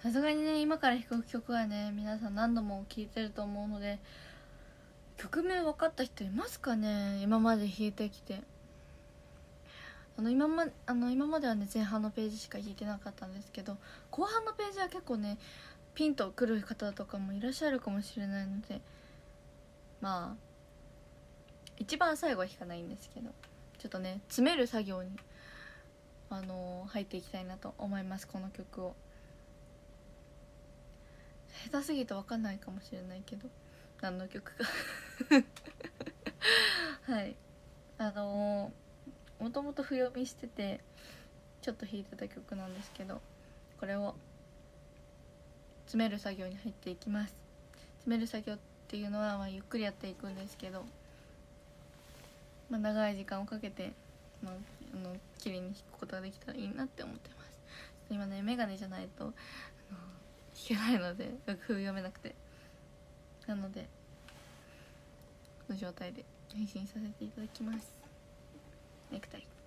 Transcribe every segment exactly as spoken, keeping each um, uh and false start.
さすがにね今から弾く曲はね皆さん何度も聴いてると思うので、曲名分かった人いますかね。今まで弾いてきて、あの 今, まあの今まではね前半のページしか弾いてなかったんですけど、後半のページは結構ねピンとくる方とかもいらっしゃるかもしれないので、まあ一番最後は弾かないんですけど、ちょっとね詰める作業にあのー、入っていきたいなと思います。この曲を下手すぎて分かんないかもしれないけど何の曲かはいあのー、もともと譜読みしててちょっと弾いてた曲なんですけど、これを詰める作業に入っていきます。詰める作業っていうのは、まあ、ゆっくりやっていくんですけど、まあ、長い時間をかけて、まあ、あの綺麗に弾くことができたらいいなって思ってます。今ねメガネじゃないとあの弾けないので楽譜読めなくて、なのでこの状態で配信させていただきます。ネクタイ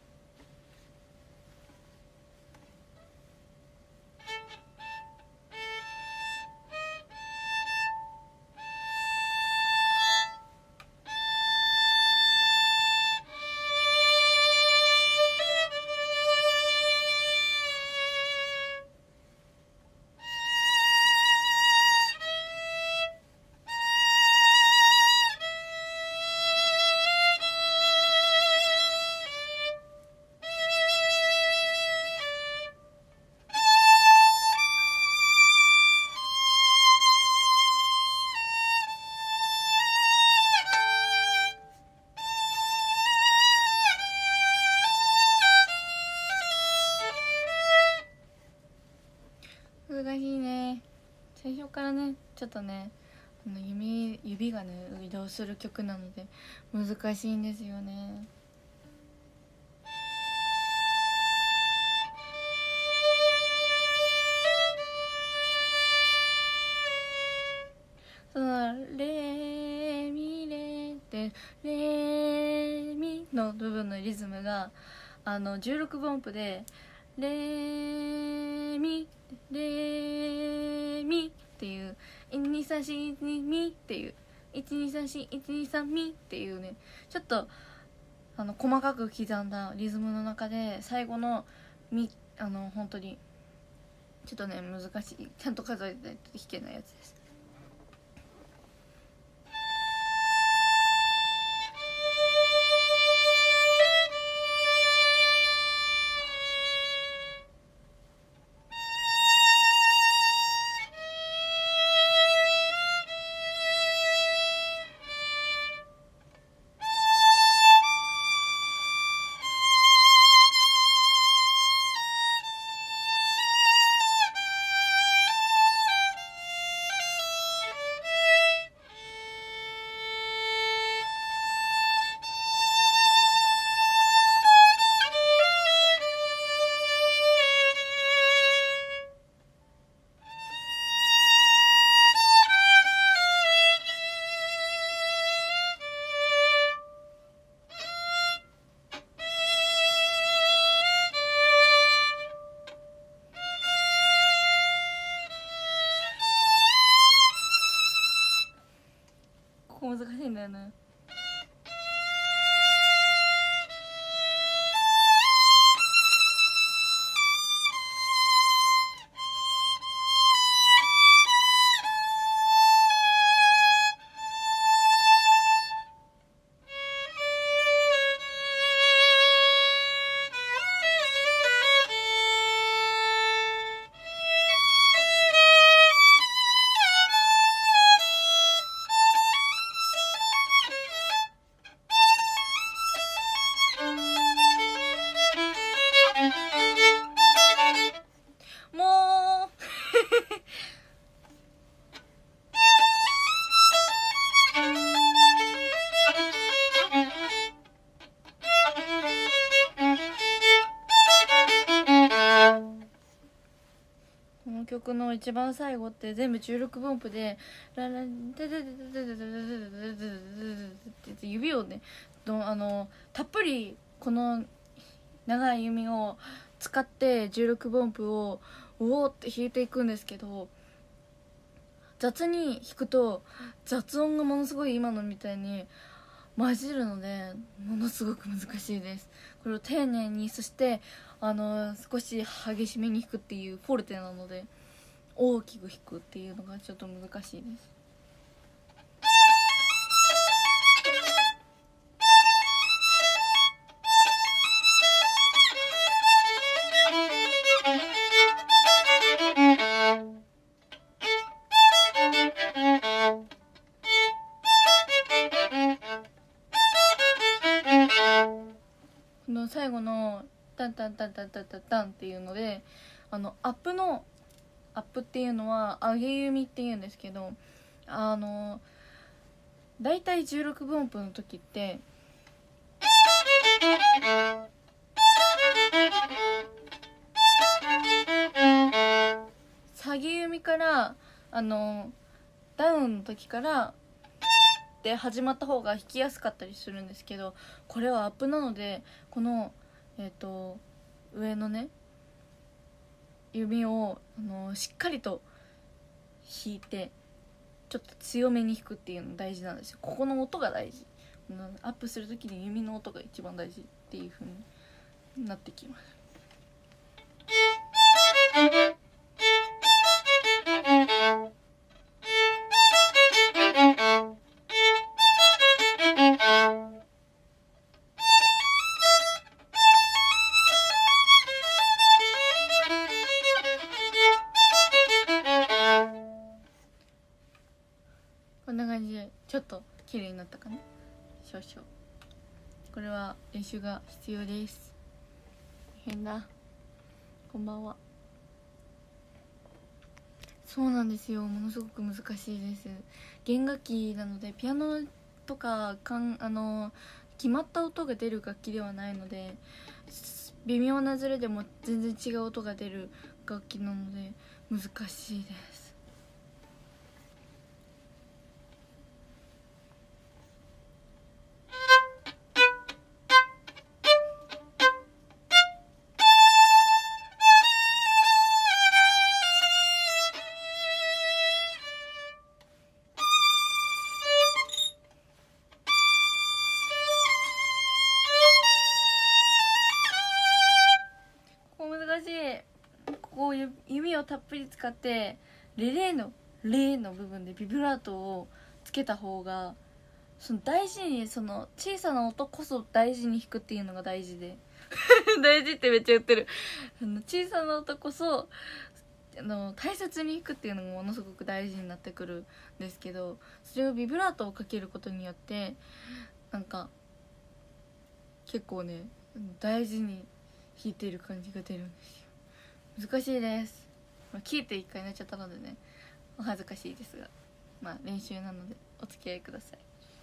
難しいね。最初からねちょっとねあの 指, 指がね移動する曲なので難しいんですよね。そのレミレってレミの部分のリズムがあのじゅうろくぶん音符でレミレミっていういちにさんしにミっていういちにさんしいちにさんミっていうね、ちょっとあの細かく刻んだリズムの中で最後のミあの本当にちょっとね難しい、ちゃんと数えてないと弾けないやつです。ここ難しいんだよな。もうこの曲の一番最後って全部じゅうろくぶん音符でララデデデデデデデデデデデデ指をねどあのたっぷりこの長い弓を使ってじゅうろくぶ音符をおおって弾いていくんですけど、雑に弾くと雑音がものすごい今のみたいに混じるのでものすごく難しいです。これを丁寧に、そしてあの少し激しめに弾くっていうフォルテなので大きく弾くっていうのがちょっと難しいです。この最後のタンタンタンタンタンタンタンっていうので、あのアップのアップっていうのは上げ弓っていうんですけど、あのだいたいじゅうろくぶ音符の時って下げ弓からあのダウンの時からで始まった方が弾きやすかったりするんですけど、これはアップなのでこのえっと上のね弓をあのしっかりと弾いてちょっと強めに弾くっていうの大事なんですよ。ここの音が大事。アップする時に弓の音が一番大事っていう風になってきます。こんな感じでちょっと綺麗になったかな、少々。これは練習が必要です。変だ。こんばんは。そうなんですよ、ものすごく難しいです。弦楽器なのでピアノとかかんあの決まった音が出る楽器ではないので、微妙なズレでも全然違う音が出る楽器なので難しいです。こう弓をたっぷり使ってレレのレの部分でビブラートをつけた方が、その大事に、その小さな音こそ大事に弾くっていうのが大事で大事ってめっちゃ言ってるあの小さな音こそあの大切に弾くっていうのがものすごく大事になってくるんですけど、それをビブラートをかけることによってなんか結構ね大事に弾いてる感じが出るんですよ。難しいです。聞いて一回泣いちゃったのでねお恥ずかしいですが、まあ練習なのでお付き合いください。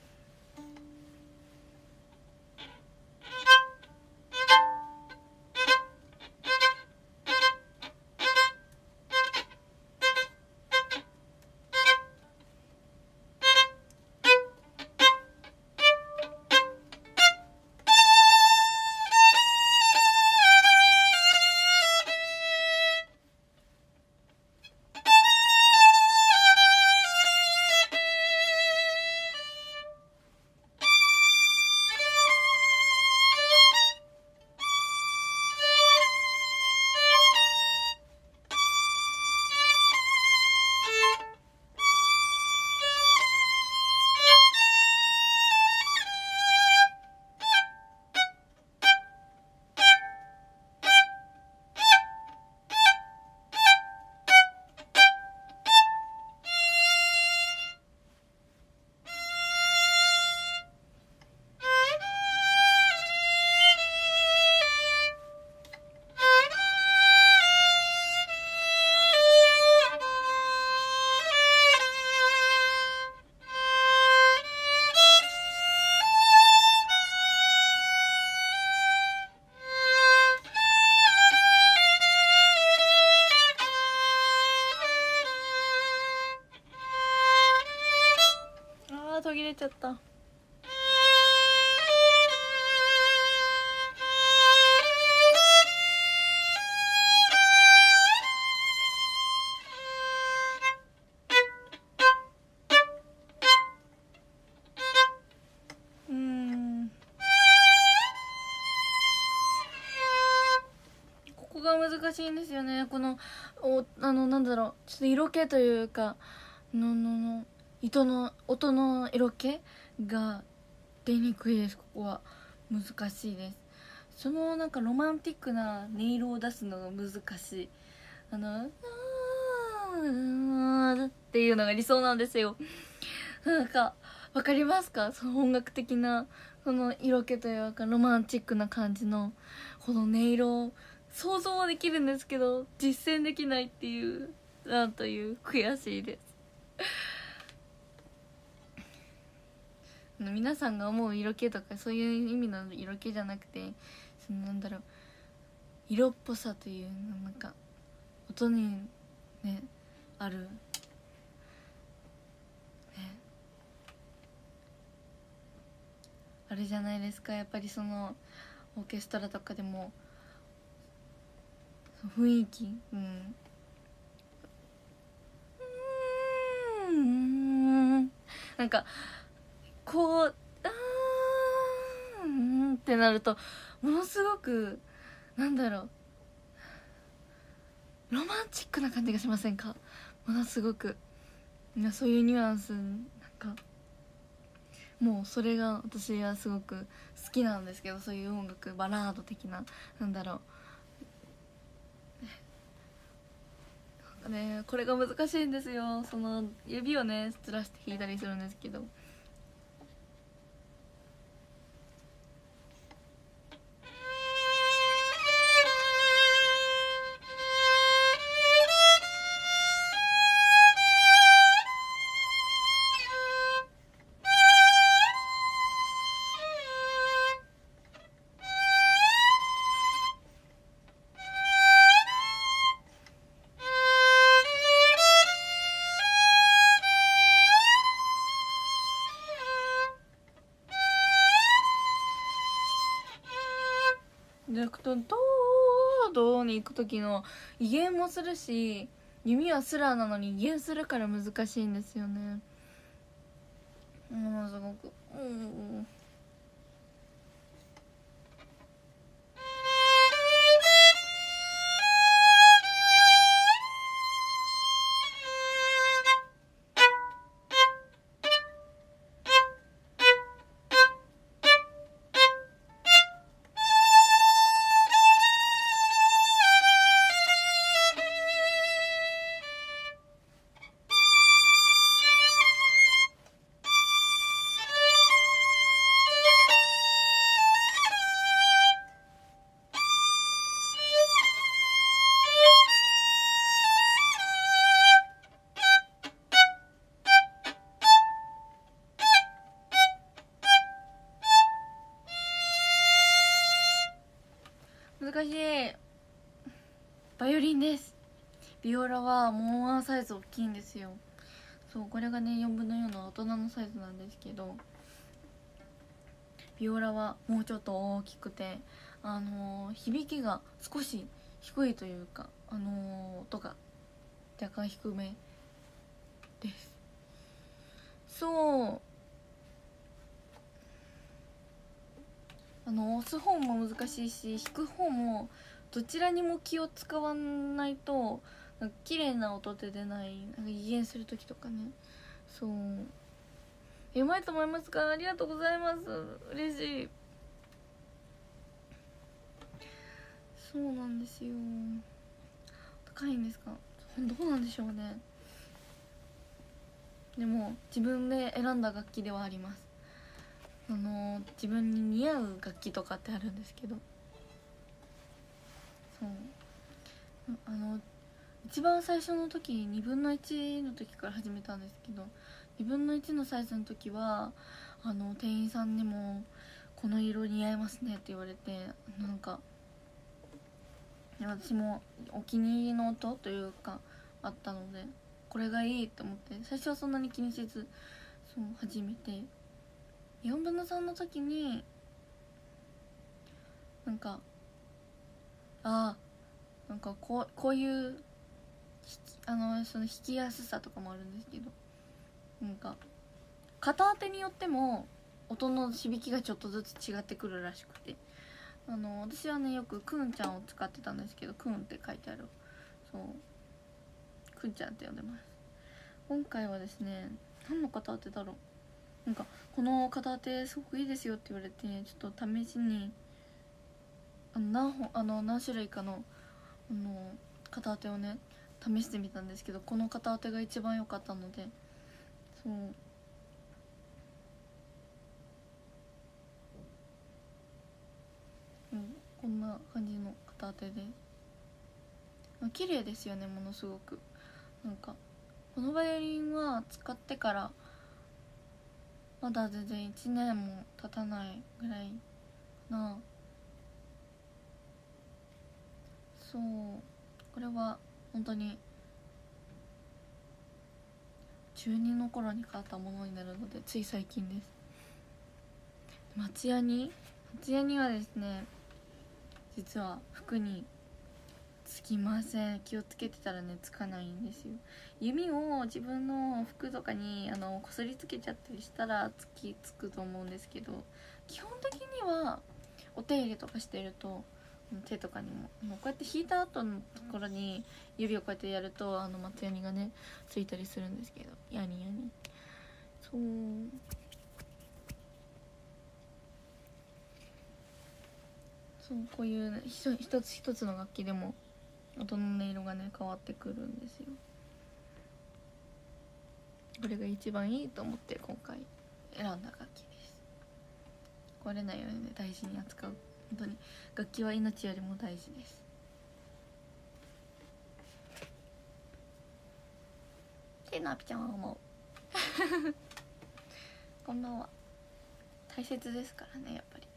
途切れちゃった。 難しいんですよね。このおあのなんだろう、ちょっと色気というかののの糸の音の色気が出にくいです。ここは難しいです。そのなんかロマンティックな音色を出すのが難しい。あの「あー」っていうのが理想なんですよ。なんかわかりますか、その音楽的なその色気というかロマンチックな感じのこの音色を想像はできるんですけど実践できないっていう、なんという悔しいです。皆さんが思う色気とかそういう意味の色気じゃなくて、そのなんだろう、色っぽさというなんか音にねあるね、あるじゃないですか。やっぱりそのオーケストラとかでも雰囲気、うんうーんなんかこうあーんってなるとものすごくなんだろう、ロマンチックな感じがしませんか。ものすごくそういうニュアンス、なんかもうそれが私はすごく好きなんですけど、そういう音楽バラード的な、なんだろうね、これが難しいんですよ。その指をねずらして弾いたりするんですけど、じゃなくてドードーに行く時の威厳もするし、弓はスラーなのに威厳するから難しいんですよね。ものすごくうん難しい。バイオリンです。ビオラはもうワンサイズ大きいんですよ。そう、これがねよんぶんのよんの大人のサイズなんですけど、ビオラはもうちょっと大きくて、あのー、響きが少し低いというか、あのー、音が若干低めです。そうあの押す方も難しいし弾く方もどちらにも気を使わないとなんか綺麗な音って出ない。なんか威厳する時とかね。そううまいと思いますか。ありがとうございます。嬉しい。そうなんですよ。高いんですか。どうなんでしょうね。でも自分で選んだ楽器ではあります。あの自分に似合う楽器とかってあるんですけど、そうあの一番最初の時にぶんのいちの時から始めたんですけど、にぶんのいちのサイズの時はあの店員さんにも「この色似合いますね」って言われて、なんか私もお気に入りの音というかあったのでこれがいいと思って、最初はそんなに気にせずそう始めて、よんぶんのさんの時になんかああなんかこうこういうあのその弾きやすさとかもあるんですけど、なんか片手によっても音の響きがちょっとずつ違ってくるらしくて、 あの私はねよくくんちゃんを使ってたんですけど、くんって書いてある、そうくんちゃんって呼んでます。今回はですね、何の片手だろう、なんかこの片手すごくいいですよって言われて、ちょっと試しにあの何本あの何種類かのあの片手をね試してみたんですけど、この片手が一番良かったので、そう、うん、こんな感じの片手で綺麗ですよね、ものすごく。なんかこのバイオリンは使ってからまだ全然いちねんも経たないぐらいかな。そう、これは本当に中にの頃に買ったものになるので、つい最近です。松ヤニ松ヤニはですね、実は服につきません。気をつけてたらねつかないんですよ。弓を自分の服とかにあのこすりつけちゃったりしたらつきつくと思うんですけど、基本的にはお手入れとかしてると手とかにもあのこうやって引いた後のところに指をこうやってやるとあの松ヤニがねついたりするんですけど、ヤニヤニ、そうそう、こういう、ね、一つ一つの楽器でも音の音色がね変わってくるんですよ。これが一番いいと思って今回選んだ楽器です。壊れないようにね大事に扱う、本当に楽器は命よりも大事です。ってなぴちゃんは思うこんばんは。大切ですからね、やっぱり。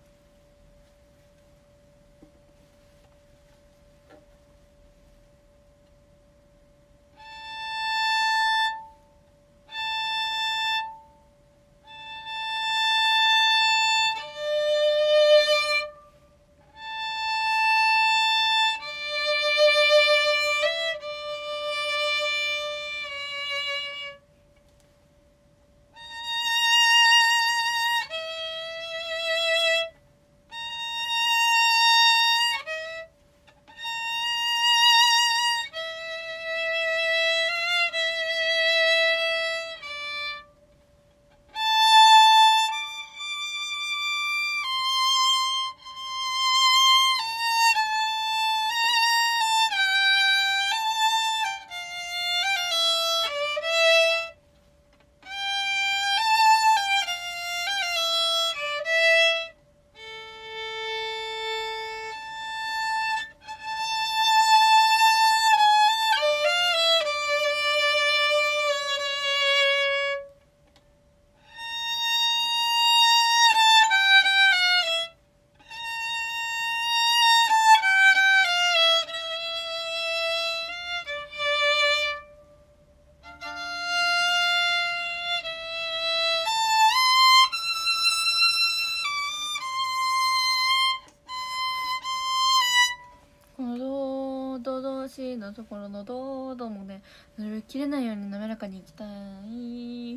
このドドドシのところのドドもね、なるべく切れないように滑らかにいきたい。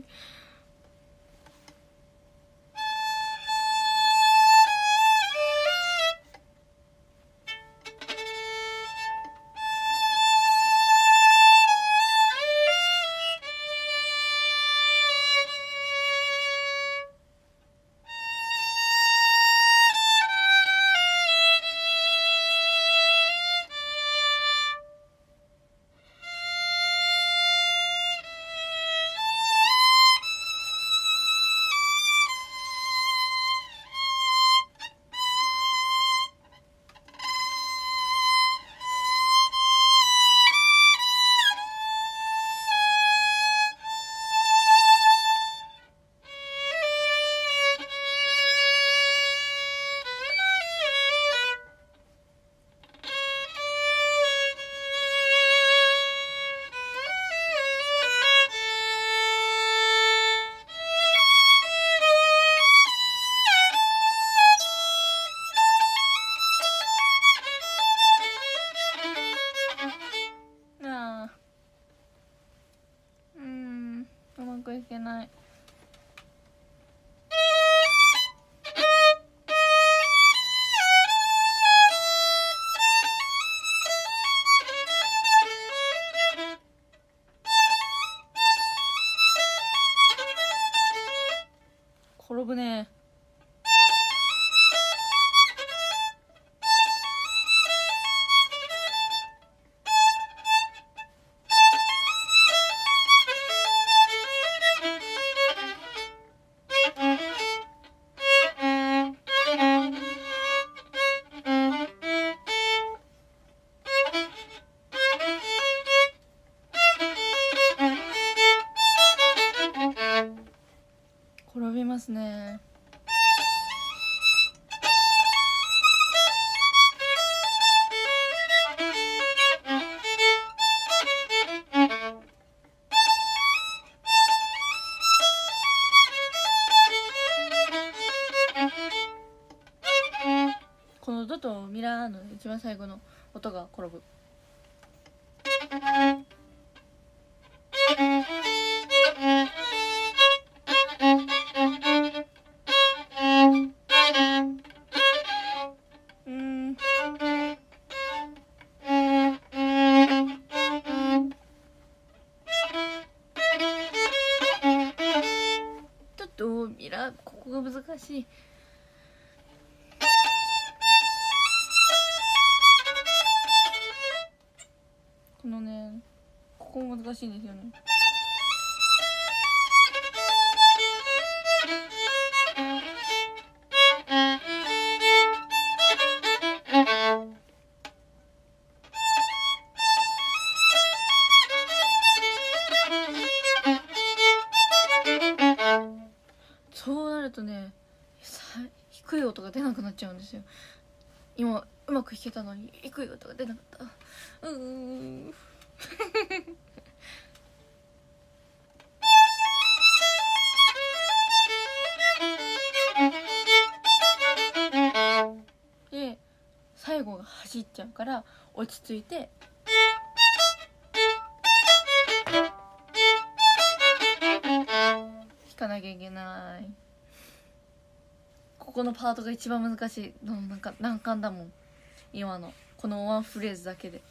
このドとミラーの一番最後の音が転ぶ。うんちょっとミラーここが難しい。このねここ難しいんですよね。そうなるとねさ低い音が出なくなっちゃうんですよ。今うまく弾けたのに低い音が出なかった。うーんで最後が走っちゃうから落ち着いて弾かなきゃいけない。ここのパートが一番難しい。なんか難関だもん今のこのワンフレーズだけで。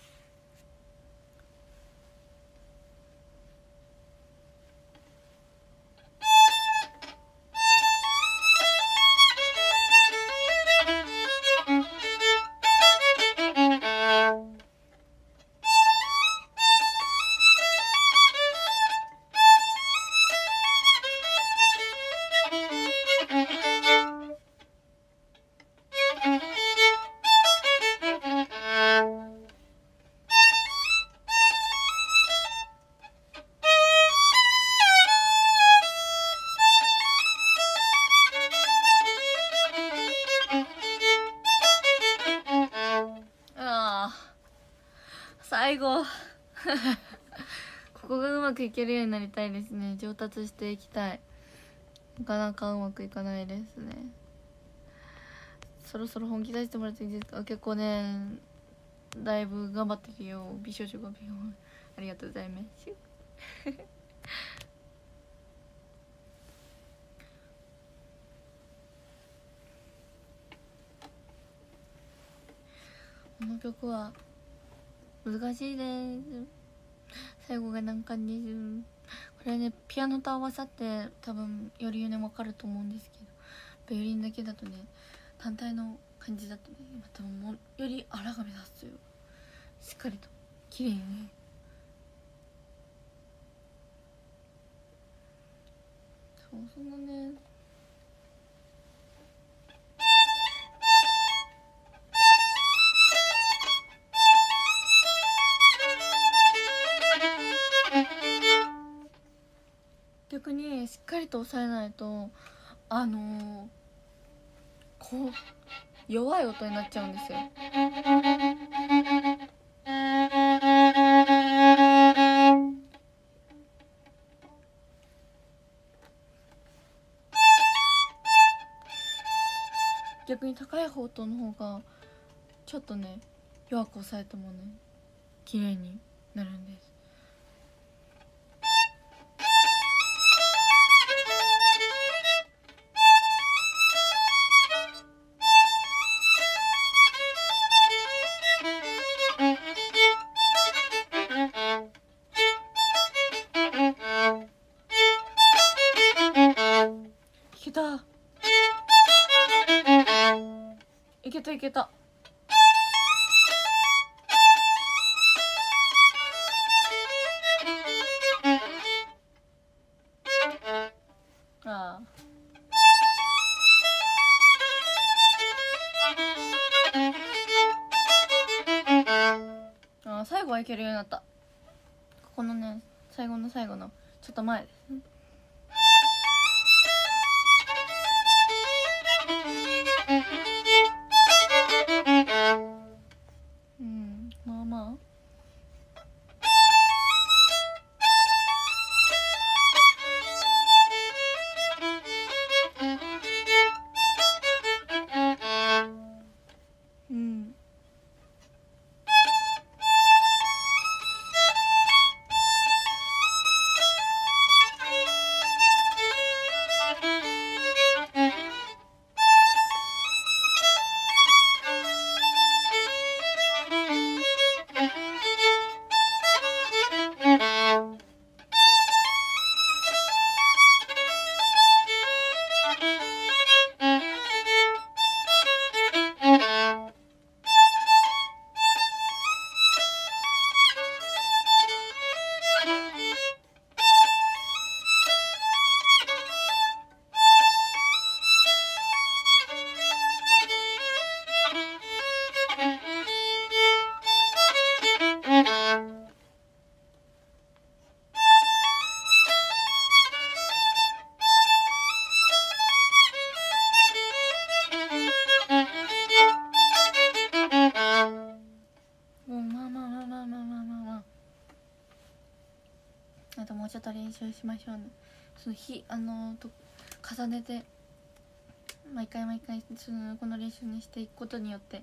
ああ最後ここがうまくいけるようになりたいですね。上達していきたい。なかなかうまくいかないですね。そろそろ本気出してもらっていいですか。結構ねだいぶ頑張ってるよ美少女が美容ありがとうございますこの曲は難しいです。最後が難関です。これねピアノと合わさって多分よりね分かると思うんですけど、バイオリンだけだとね単体の感じだとねまたもより荒が目立つよ。しっかりと綺麗にね。そうそんなね逆にしっかりと押さえないとあのー、こう弱い音になっちゃうんですよ。逆に高い音の方がちょっとね弱く押さえてもね綺麗になるんです。いけたいけたいけた。ああ最後はいけるようになった。ここのね最後の最後のちょっと前です。うんまあまあうちょっと練習しましょうね。その日あのと重ねて毎回毎回そのこの練習にしていくことによって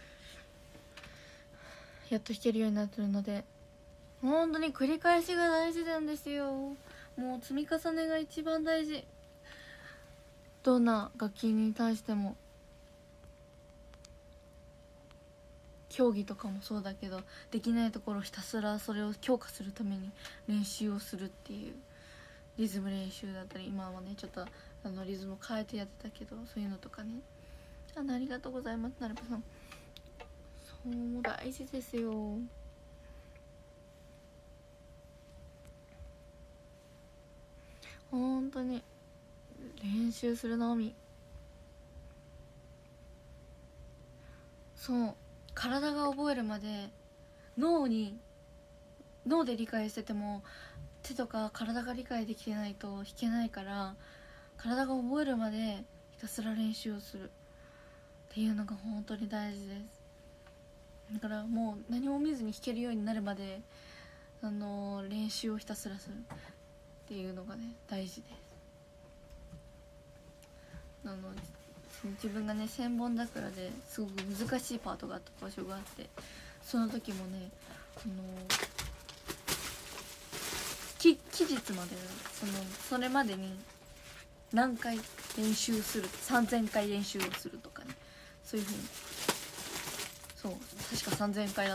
やっと弾けるようになってるので、本当に繰り返しが大事なんですよ。もう積み重ねが一番大事。どんな楽器に対しても、競技とかもそうだけど、できないところをひたすらそれを強化するために練習をするっていう、リズム練習だったり、今はねちょっとあのリズム変えてやってたけど、そういうのとかね。あのありがとうございます、なるべさん。そう大事ですよ。本当に練習するのみ。そう、体が覚えるまで脳に脳で理解してても手とか体が理解できてないと弾けないから、体が覚えるまでひたすら練習をするっていうのが本当に大事です。だからもう何も見ずに弾けるようになるまで、あのー、練習をひたすらするっていうのがね大事です。あの自分がね千本桜ですごく難しいパートがあった場所があって、その時もね、あの期期日までそのそれまでに何回練習する、さんぜんかい練習をするとかね、そういうふうに、そう確かさんぜんかいだった。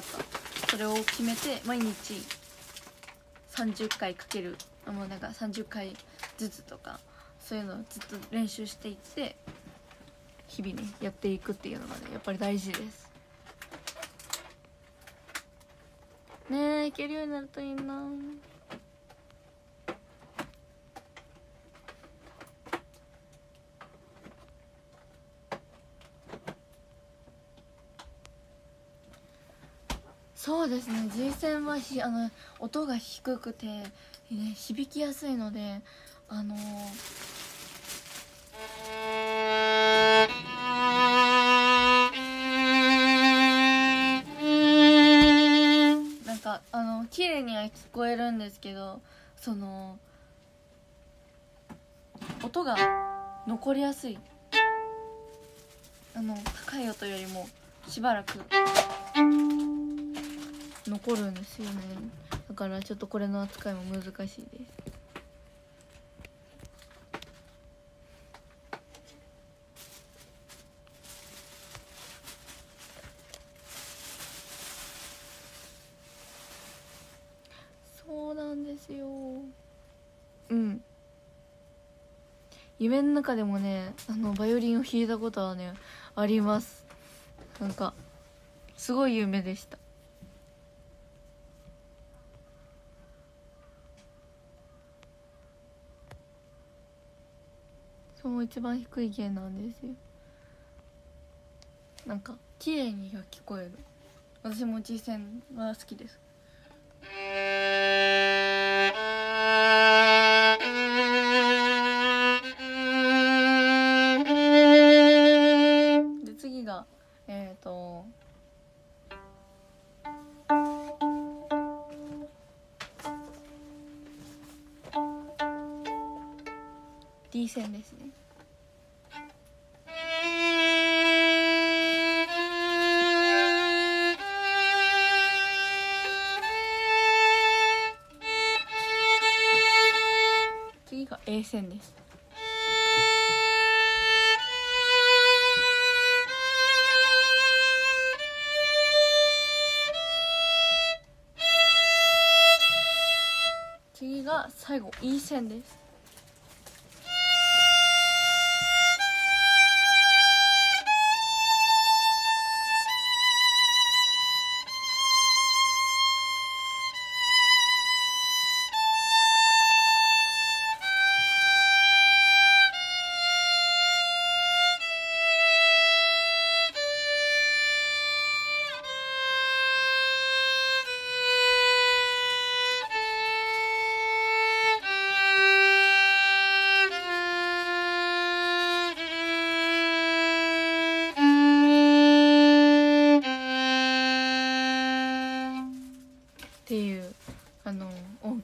それを決めて毎日さんじゅっかいかける、もうなんかさんじゅっかいずつとか、そういうのをずっと練習していって日々ねやっていくっていうのがねやっぱり大事です。ねえ、いけるようになるといいな。そうですね、 G 線はひあの音が低くて、ね、響きやすいので、あのー、なんかあの綺麗には聞こえるんですけど、その音が残りやすい、あの高い音よりもしばらく残るんですよね。だからちょっとこれの扱いも難しいです。そうなんですよ。うん、夢の中でもねあのバイオリンを弾いたことはねあります。なんかすごい夢でした。そう一番低い弦なんですよ。なんか綺麗に聞こえる。私も実践は好きです。で次がえっ、ー、とD 線ですね。次が A 線です。次が最後 E 線です。っていうあの音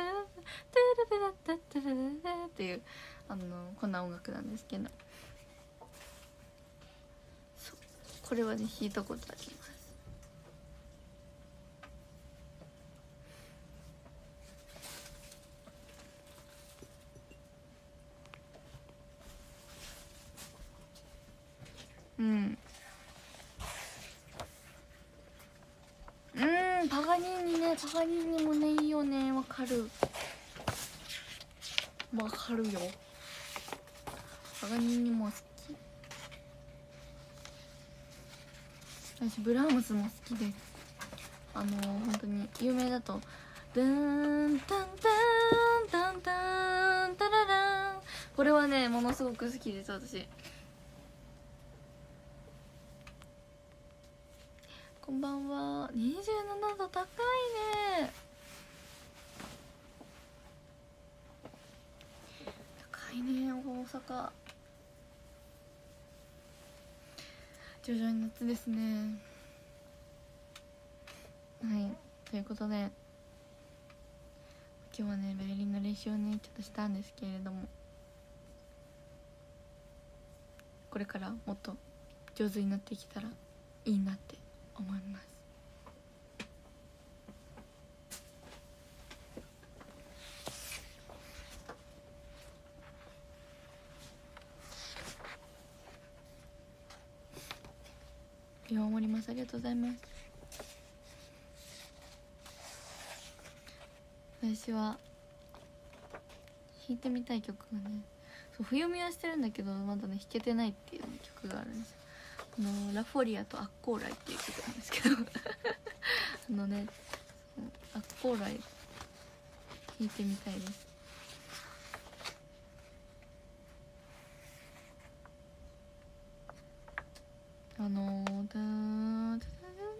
っていうあのこんな音楽なんですけど、そうこれはね弾いたことあります。うんうん、パガニーニね、パガニーニもねいいよね。わかるわかるよ。パガニーニも好き。私ブラームスも好きで、あのー、本当に有名だと「ダンタンタンタンタンタララン」、これはねものすごく好きです。私こんばんは。にじゅうななど高いね。高いね大阪。徐々に夏ですね。はいということで今日はねバイオリンの練習をねちょっとしたんですけれども、これからもっと上手になってきたらいいなって思います。見守ります。ありがとうございます。私は弾いてみたい曲がね、そう冬見はしてるんだけどまだね弾けてないっていう曲があるんですよ。あのラフォリアとアッコーライっていう曲なんですけどあのねアッコーライ弾いてみたいです。あのー、だーだだ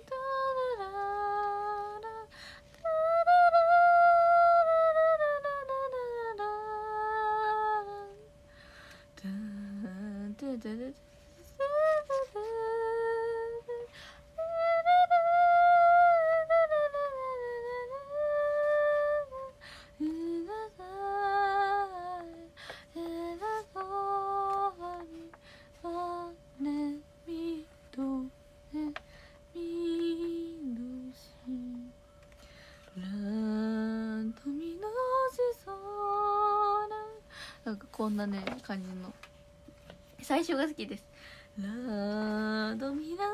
なんかこんなね感じの最初が好きです。ラードミラドミラ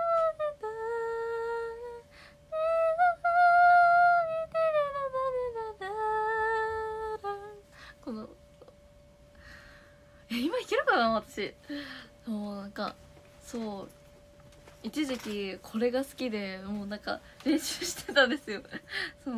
このえ今弾けるかな私。そうなんかそう一時期これが好きでもうなんか練習してたんですよそう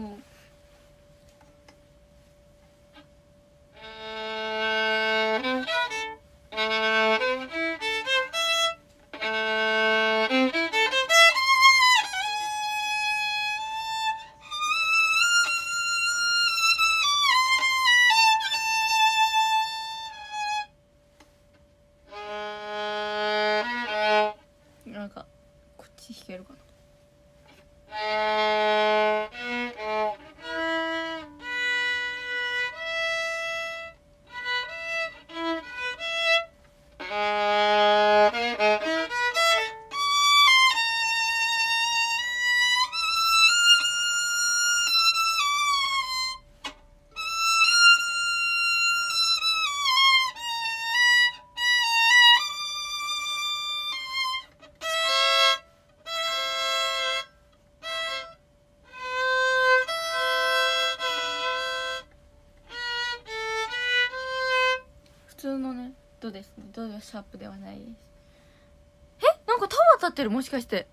通のねドですね。ドがシャープではないです。え、なんかタワー立ってる、もしかして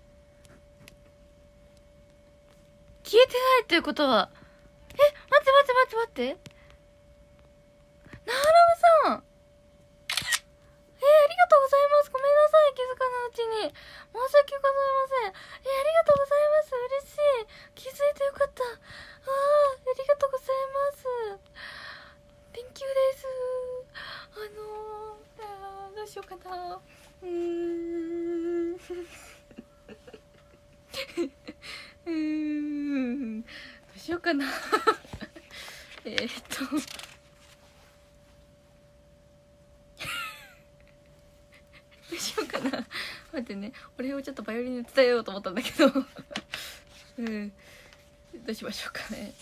消えてないっていうことは、え、待って待って待って待って、なはらむさん、えー、ありがとうございます。ごめんなさい、気づかないうちに。申し訳ございません。えー、ありがとうございます。嬉しい。気づいてよかった。あー、ありがとうございます。Thank you です。あのー、あーどうしようかな。うーん。うーん。どうしようかな。えーっと。どうしようかな。待ってね、俺をちょっとバイオリンで伝えようと思ったんだけどうん、どうしましょうかね。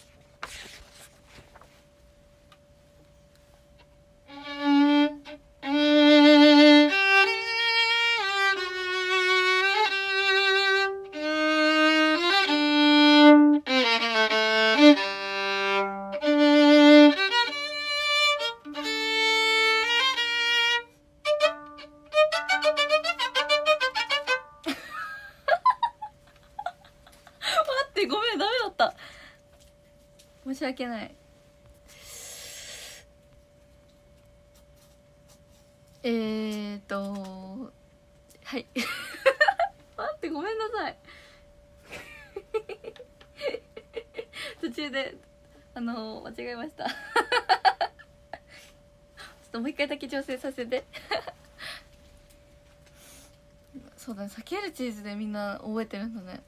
ごめん、ダメだった。申し訳ない。えーとはい待って、ごめんなさい途中であの間違えましたちょっともう一回だけ調整させてそうだね、避けるチーズでみんな覚えてるんだね。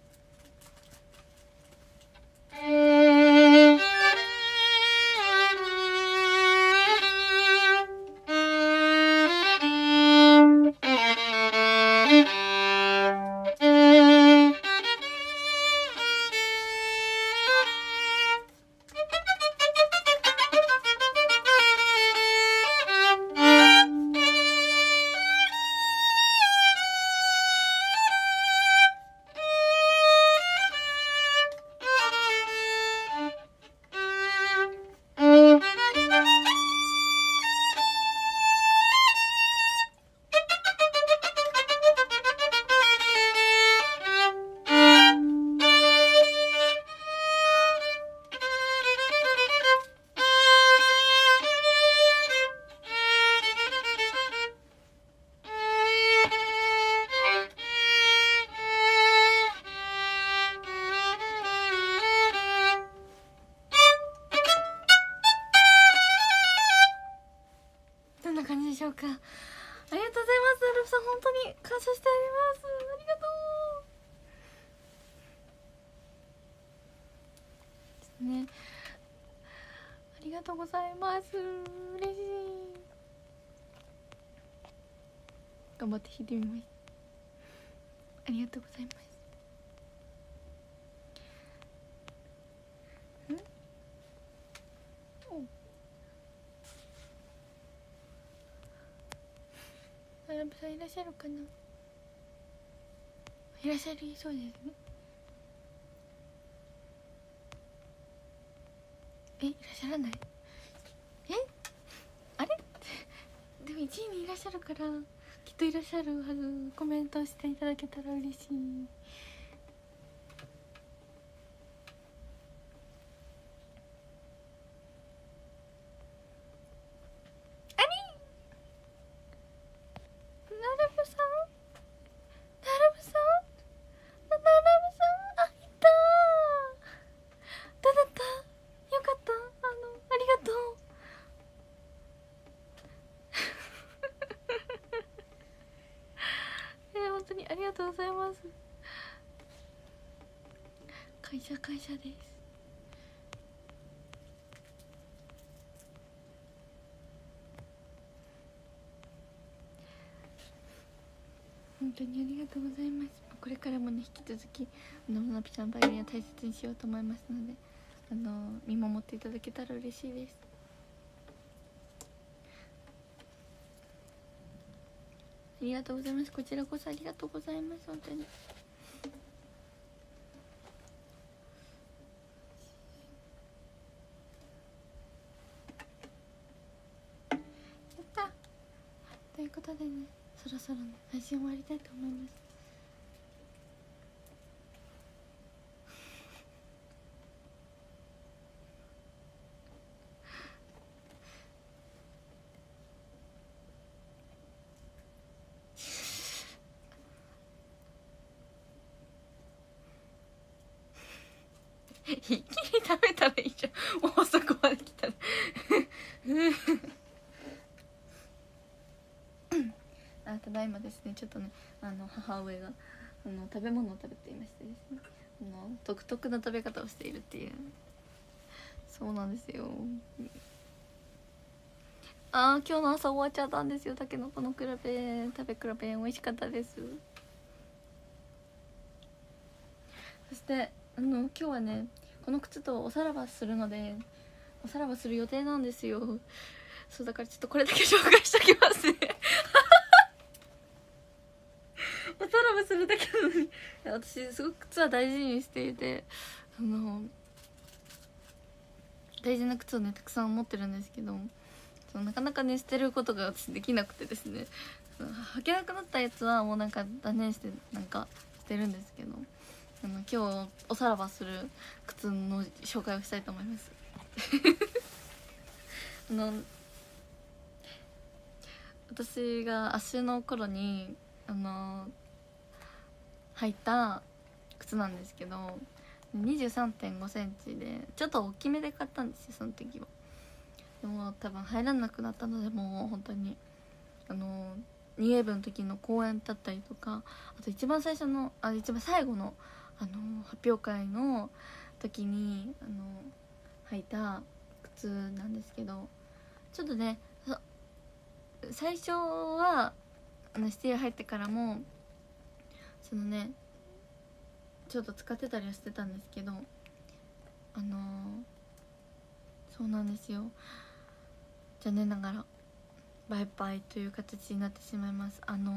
どんな感じでしょうか。ありがとうございます。ルフさん、本当に感謝しております。ありがとうね。ありがとうございます。嬉しい。頑張って弾いてみます。ありがとうございます。アラブさんいらっしゃるかな。いらっしゃりそうですね。え、いらっしゃらない。え、あれでもいちいにいらっしゃるからきっといらっしゃるはず。コメントしていただけたら嬉しい。ありがとうございます。感謝感謝です。本当にありがとうございます。これからもね、引き続きあのなぴちゃんバイオリンを大切にしようと思いますので、あの見守っていただけたら嬉しいです。ありがとうございます。こちらこそありがとうございます。本当に。やったいうことでね、そろそろね配信終わりたいと思います。一気に食べたらいいじゃん、もうそこまで来たらあ、ただいまですね、ちょっとね、あの母上があの食べ物を食べていましてですね、あの独特な食べ方をしているっていう、そうなんですよ。あー、今日の朝終わっちゃったんですよ。たけのこの比べ食べ比べ美味しかったです。そしてあの今日はね、この靴とおさらばするので、おさらばする予定なんですよ。そうだからちょっとこれだけ紹介しときますねおさらばするだけなのに私すごく靴は大事にしていて、あの大事な靴をねたくさん持ってるんですけど、そのなかなかね捨てることが私できなくてですね、履けなくなったやつはもうなんか断念してなんか捨てるんですけど、あの今日おさらばする靴の紹介をしたいと思いますあの私が足の頃にあの履いた靴なんですけど、にじゅうさんてんごセンチでちょっと大きめで買ったんですよ、その時は。でも多分入らなくなったので、もう本当にあのにウェブの時の公演だったりとか、あと一番最初のあ一番最後のあの発表会の時にあの履いた靴なんですけど、ちょっとね最初はあのシティ入ってからもそのねちょっと使ってたりはしてたんですけど、あのそうなんですよ、残念ながらバイバイという形になってしまいます。あの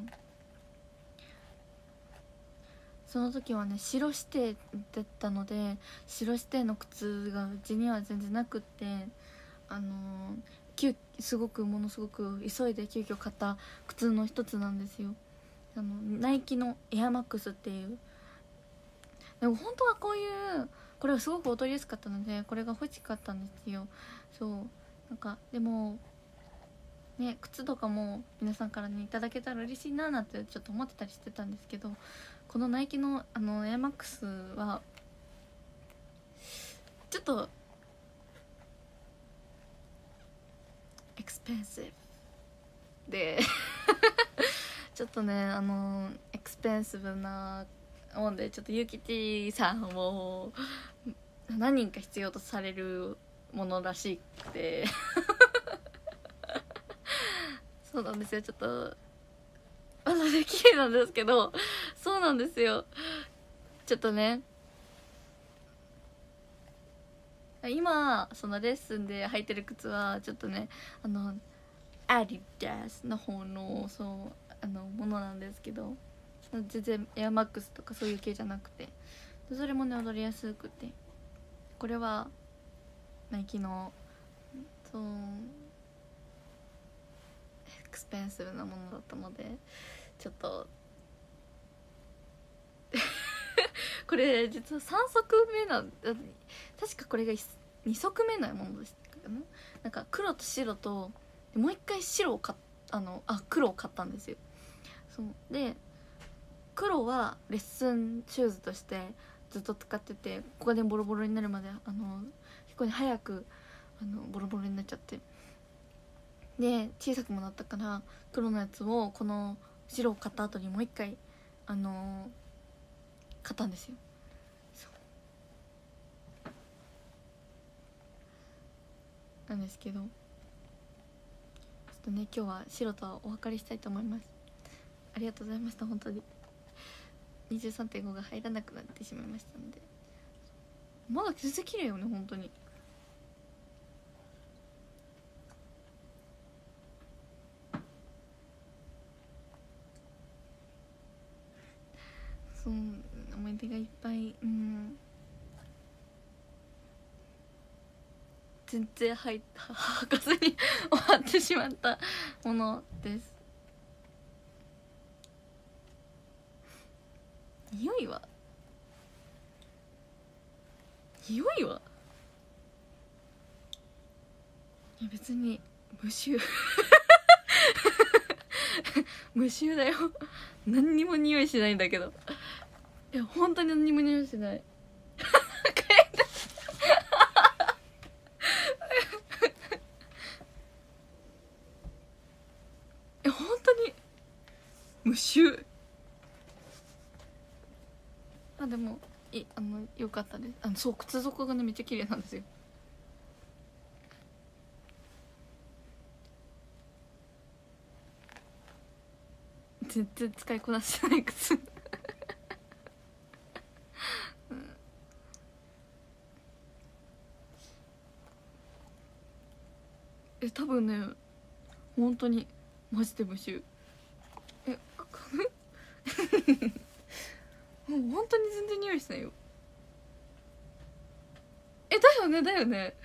その時はね白指定だったので、白指定の靴がうちには全然なくって、あの急すごくものすごく急いで急遽買った靴の一つなんですよ。あのナイキのエアマックスっていう、でも本当はこういうこれがすごくお取りやすかったのでこれが欲しかったんですよ。そうなんかでもね、靴とかも皆さんからねいただけたら嬉しいななんてちょっと思ってたりしてたんですけど、このナイキのあのエアマックスはちょっとエクスペンシブでちょっとねあのエクスペンシブなもんで、ちょっとゆきちさんを何人か必要とされるものらしくてそうなんですよ、ちょっとまだで綺麗なんですけど、そうなんですよ、ちょっとね今そのレッスンで履いてる靴はちょっとねあのアディダスの方のそうあのものなんですけど、全然エアマックスとかそういう系じゃなくて、それもね踊りやすくて、これはナイキのそうエクスペンシブなものだったので、ちょっとこれ実はさん足目な、確かこれがに足目のものでしたかな。なんか黒と白ともう一回白を買っあのあ黒を買ったんですよ。そうで黒はレッスンシューズとしてずっと使ってて、ここでボロボロになるまであの結構に早くあのボロボロになっちゃって、で小さくもなったから黒のやつをこの白を買った後にもう一回あの買ったんですよ。そうなんですけど、ちょっとね今日は白とはお別れしたいと思います。ありがとうございました。本当に にじゅうさんてんご が入らなくなってしまいましたので、まだ全然綺麗よね本当に。そう思い出がいっぱい、うん全然履い履かずに終わってしまったものです。 匂いは匂いはいや別に無臭無臭だよ何にも匂いしないんだけど、いや本当に何にも匂いしないえ本当に無臭。あでもいあのよかったです。あのそう靴底がねめっちゃ綺麗なんですよ。全然使いこなしてない靴うん、え多分ね本当にマジで無臭。えもう本当に全然匂いしないよ。えだよねだよね。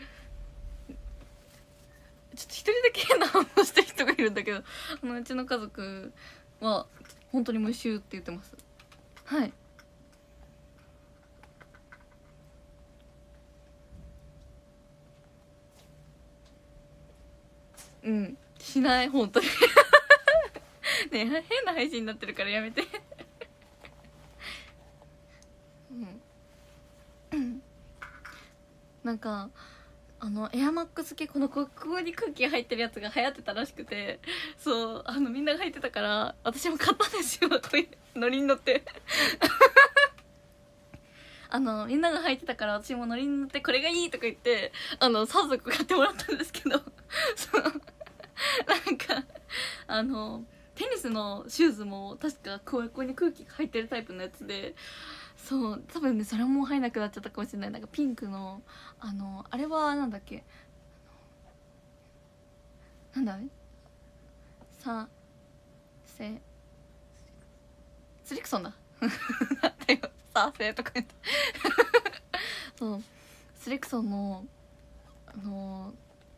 ちょっと一人だけ変な反応してる人がいるんだけど、あのうちの家族は本当に無臭って言ってます。はい。うんしない本当にねえ変な配信になってるからやめてうん、なんかあのエアマックス系このここに空気が入ってるやつが流行ってたらしくて、そうあのみんなが入ってたから私も買ったんですよこういうノリに乗ってあのみんなが入ってたから私もノリに乗ってこれがいいとか言ってあのさんぞく買ってもらったんですけどそうなんかあのテニスのシューズも確かここに空気が入ってるタイプのやつで、そう多分ねそれも入んなくなっちゃったかもしれない。なんかピンクのあのあれはなんだっけなんださせスリクソンだなんだよさせとか言ってそうスリクソンのあの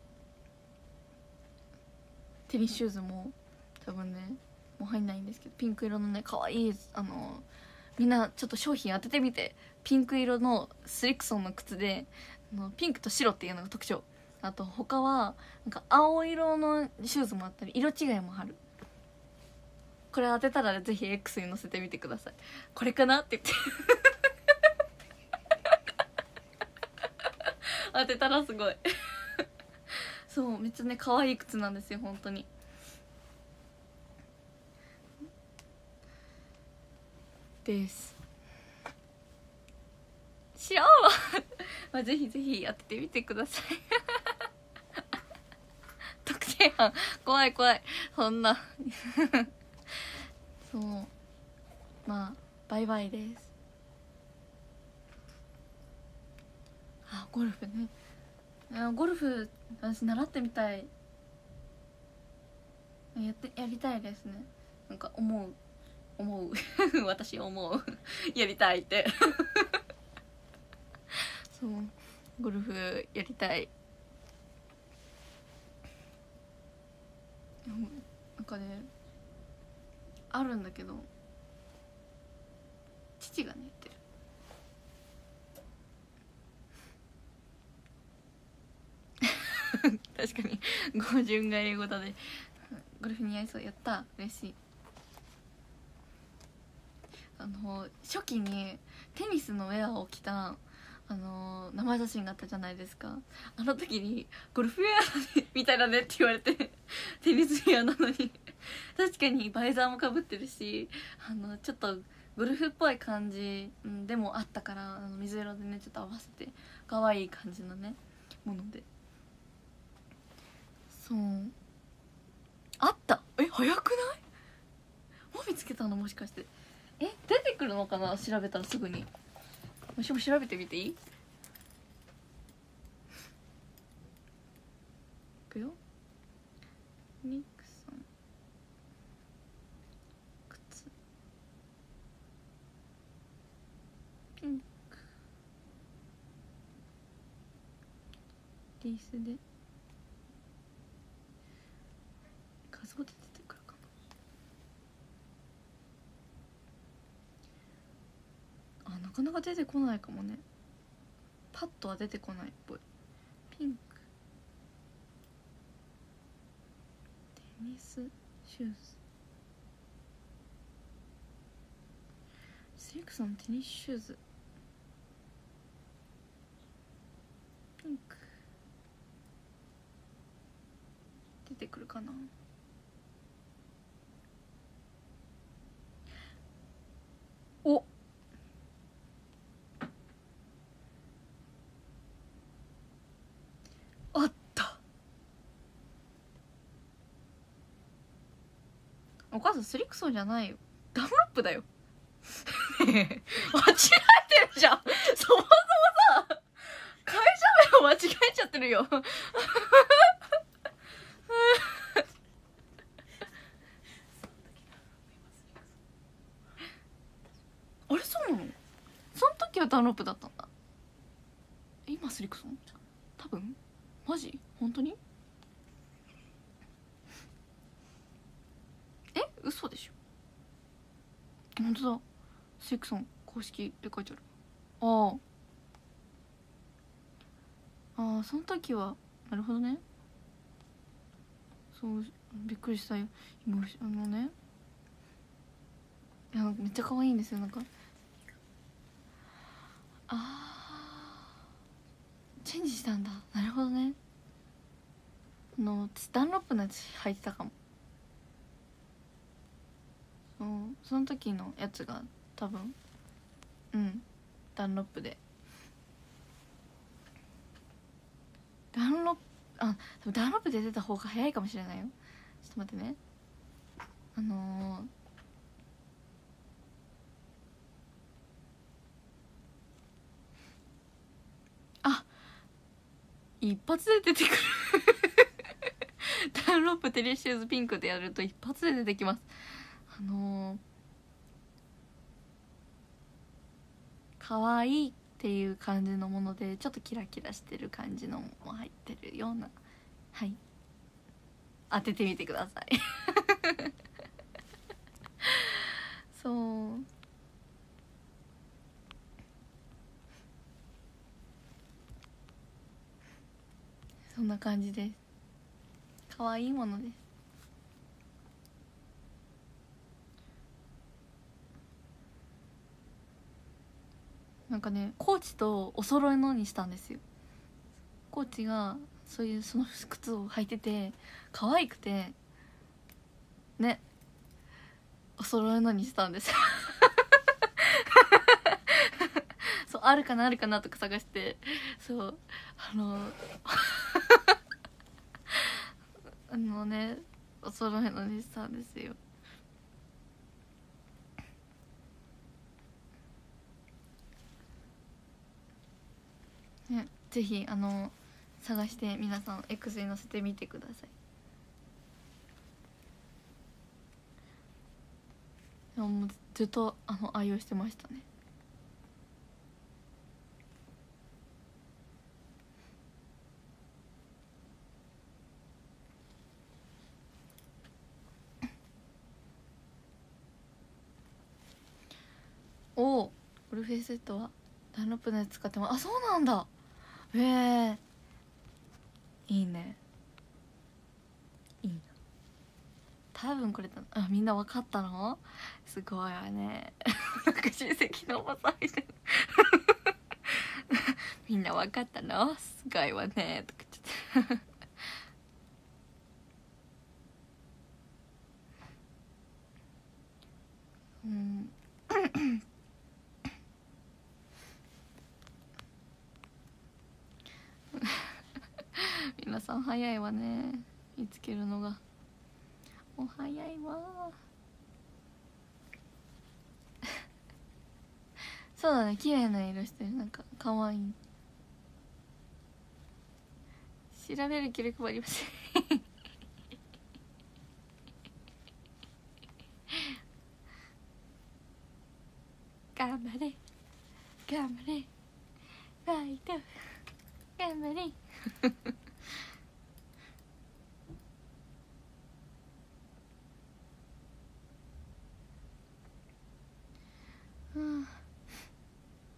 テニスシューズも多分ねもう入んないんですけど、ピンク色のね可愛いあのみんなちょっと商品当ててみて。ピンク色のスリクソンの靴であのピンクと白っていうのが特徴。あと他はなんか青色のシューズもあったり色違いもある。これ当てたらぜひ X に載せてみてください。これかなって言って当てたらすごいそうめっちゃね可愛い靴なんですよ本当に。です知らんわまあぜひぜひ当ててみてください特定班怖い怖いそんなそうまあバイバイです。あゴルフね、あゴルフ私習ってみたい。やってやりたいですね。なんか思う思う私思うやりたいってそうゴルフやりたい。なんかねあるんだけど父がね言ってる確かに語順が英語だね。ゴルフ似合いそう。やった嬉しい。あの初期にテニスのウェアを着たあの生写真があったじゃないですか。あの時にゴルフウェアみたいだねって言われてテニスウェアなのに確かにバイザーもかぶってるしあのちょっとゴルフっぽい感じでもあったから、あの水色でねちょっと合わせて可愛い感じのねもので、そうあった。え早くない？もう見つけたのもしかして。え出てくるのかな調べたらすぐに。もしも調べてみていい？いくよ。ニクソン靴ピンクリースで画像で出てくるかかなか出てこないかもね。パッとは出てこないっぽい。ピンク、テニスシューズ、スリクソンテニスシューズ、ピンク出てくるかな。お、あった。お母さんスリクソンじゃないよ、ダンロップだよ間違えてるじゃんそもそもさ、会社名を間違えちゃってるよあれ、そうなの？その時はダンロップだったんだ。今スリクソン？多分。マジ？本当に？え、嘘でしょ。本当だ、スリクソン公式って書いてある。ああああ、その時はなるほどね。そう、びっくりしたよ今。あのね、いやめっちゃ可愛いんですよ。なんかああ、チェンジしたんだ。なるほどね。あのダンロップのやつ履いてたかも。そう、その時のやつが多分、うんダンロップで、ダンロップ、あ、多分ダンロップで出た方が早いかもしれないよ。ちょっと待ってね。あのー、あ、一発で出てくるダンロップテレシューズピンクでやると一発で出てきます。あのー、可愛いっていう感じのもので、ちょっとキラキラしてる感じのも入ってるような、はい、当ててみてくださいそう、そんな感じです。可愛いものです。なんかね、コーチとお揃いのにしたんですよ。コーチがそういうその靴を履いてて可愛くてね、お揃いのにしたんですそう、あるかなあるかなとか探して、そう、あのあのね、お揃いのにしたんですよ。ね、ぜひあの探して皆さん X に載せてみてください。でももうずっとあの愛用してましたね。おお、ゴルフェイセットはダンロップのやつ使ってます。あ、そうなんだ。へえ、いいね、いいな。多分これだ。あ、みんな分かったの？すごいわねなんか親戚のおばさんみたいなみんな分かったの？すごいわねとか言ってうん皆さん早いわね、見つけるのが。お早いわそうだね、綺麗な色してる。なんか可愛い。調べる気力もありません頑張れ頑張れファイト頑張れうん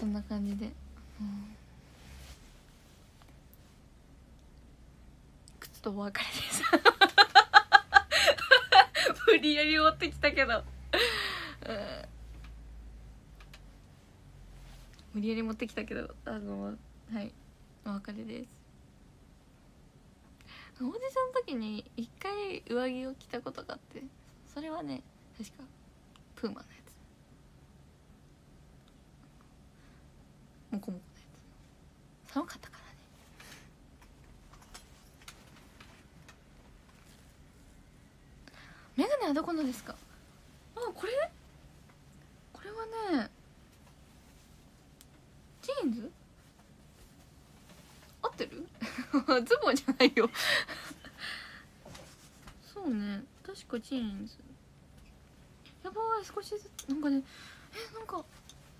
んな感じで、うん、靴とお別れです無理やり持ってきたけど、うん、無理やり持ってきたけど、あのはいお別れです。オーディションの時に一回上着を着たことがあって、それはね確かプーマのやつ、モコモコのやつ、寒かったからね。メガネはどこのですか？あ、これこれはねジーンズ合ってるズボンじゃないよそうね、確かジーンズ。やばい、少しずつなんかね、え、なんか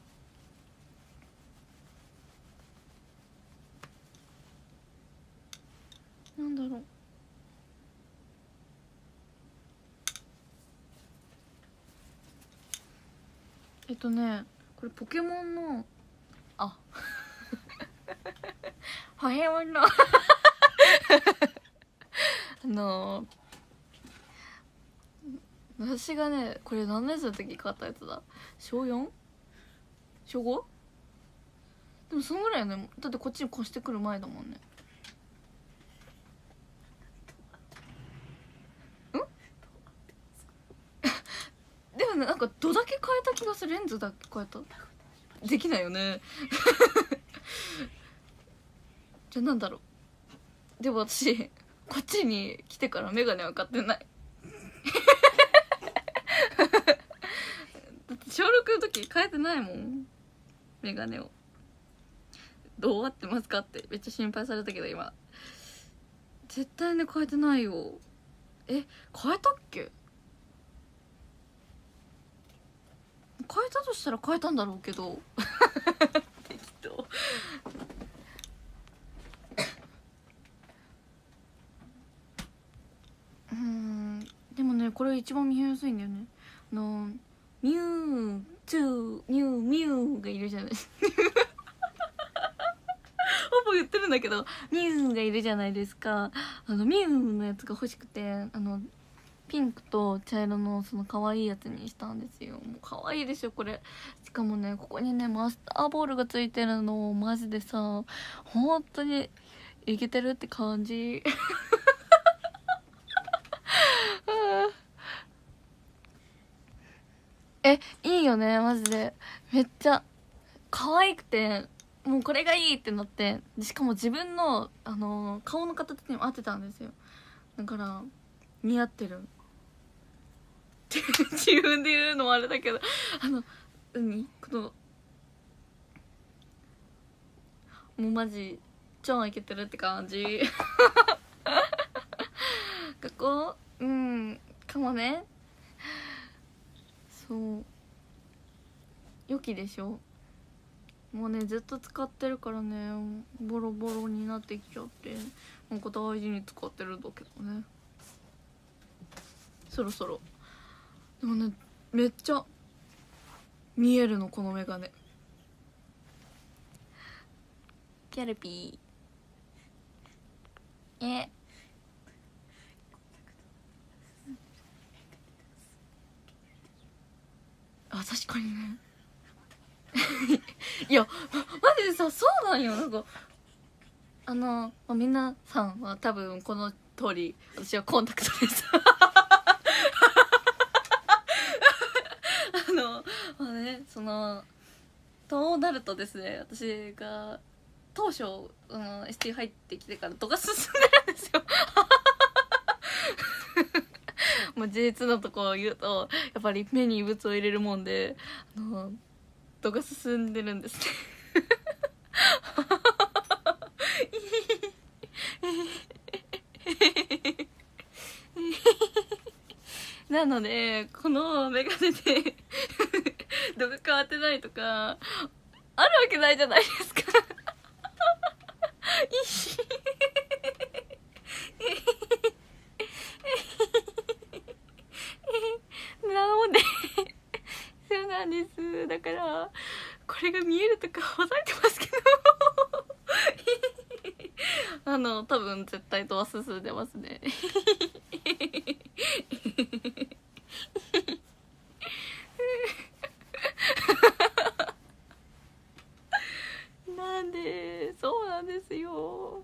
なんだろう、えっとねこれポケモンのあポケモンのあのー、私がねこれ何年生の時買ったやつだ、小 よん？ 小 ご？ でもそのぐらいね、だってこっちに越してくる前だもんね。んでもね、なんかどだけ変えた気がする。レンズだけ変えたできないよねじゃあなんだろう。でも私こっちに来てからメガネは買ってないだって小ろくの時変えてないもん、メガネを。どう合ってますかってめっちゃ心配されたけど、今絶対ね変えてないよ。え、変えたっけ？変えたとしたら変えたんだろうけど適当うん。でもねこれ一番見えやすいんだよね。あのミューツーミューミューがいるじゃないほぼ言ってるんだけど、ミュウがいるじゃないですか。あのミュウのやつが欲しくて、あのピンクと茶色のその可愛いやつにしたんですよ。もう可愛いでしょこれ。しかもねここにねマスターボールがついてるのマジでさ、本当にイケてるって感じえ、いいよねマジで。めっちゃ可愛くて、もうこれがいいってなって、しかも自分の、あのー、顔の形にも合ってたんですよ。だから似合ってるって自分で言うのもあれだけど、あの何このもうマジ超イケてるって感じ学校うんかもね。そう良きでしょ。もうねずっと使ってるからねボロボロになってきちゃって、なんか大事に使ってるんだけどね。そろそろでもねめっちゃ見えるのこのメガネ。キャルピーえあ、確かにねいやマジでさ、そうなんよ。なんかあの、まあ、みんなさんは多分この通り私はコンタクトですあのまあね、そのとなるとですね、私が当初、うん、エスティー 入ってきてから度が進んでるんですよもう事実のところを言うとやっぱり目に異物を入れるもんで、あの度が進んでるんですねなのでこのメガネで度が変わってないとかあるわけないじゃないですかなのでそうなんです。だからこれが見えるとか押さえてますけどあの多分絶対ドア進んでますねなんでそうなんですよ。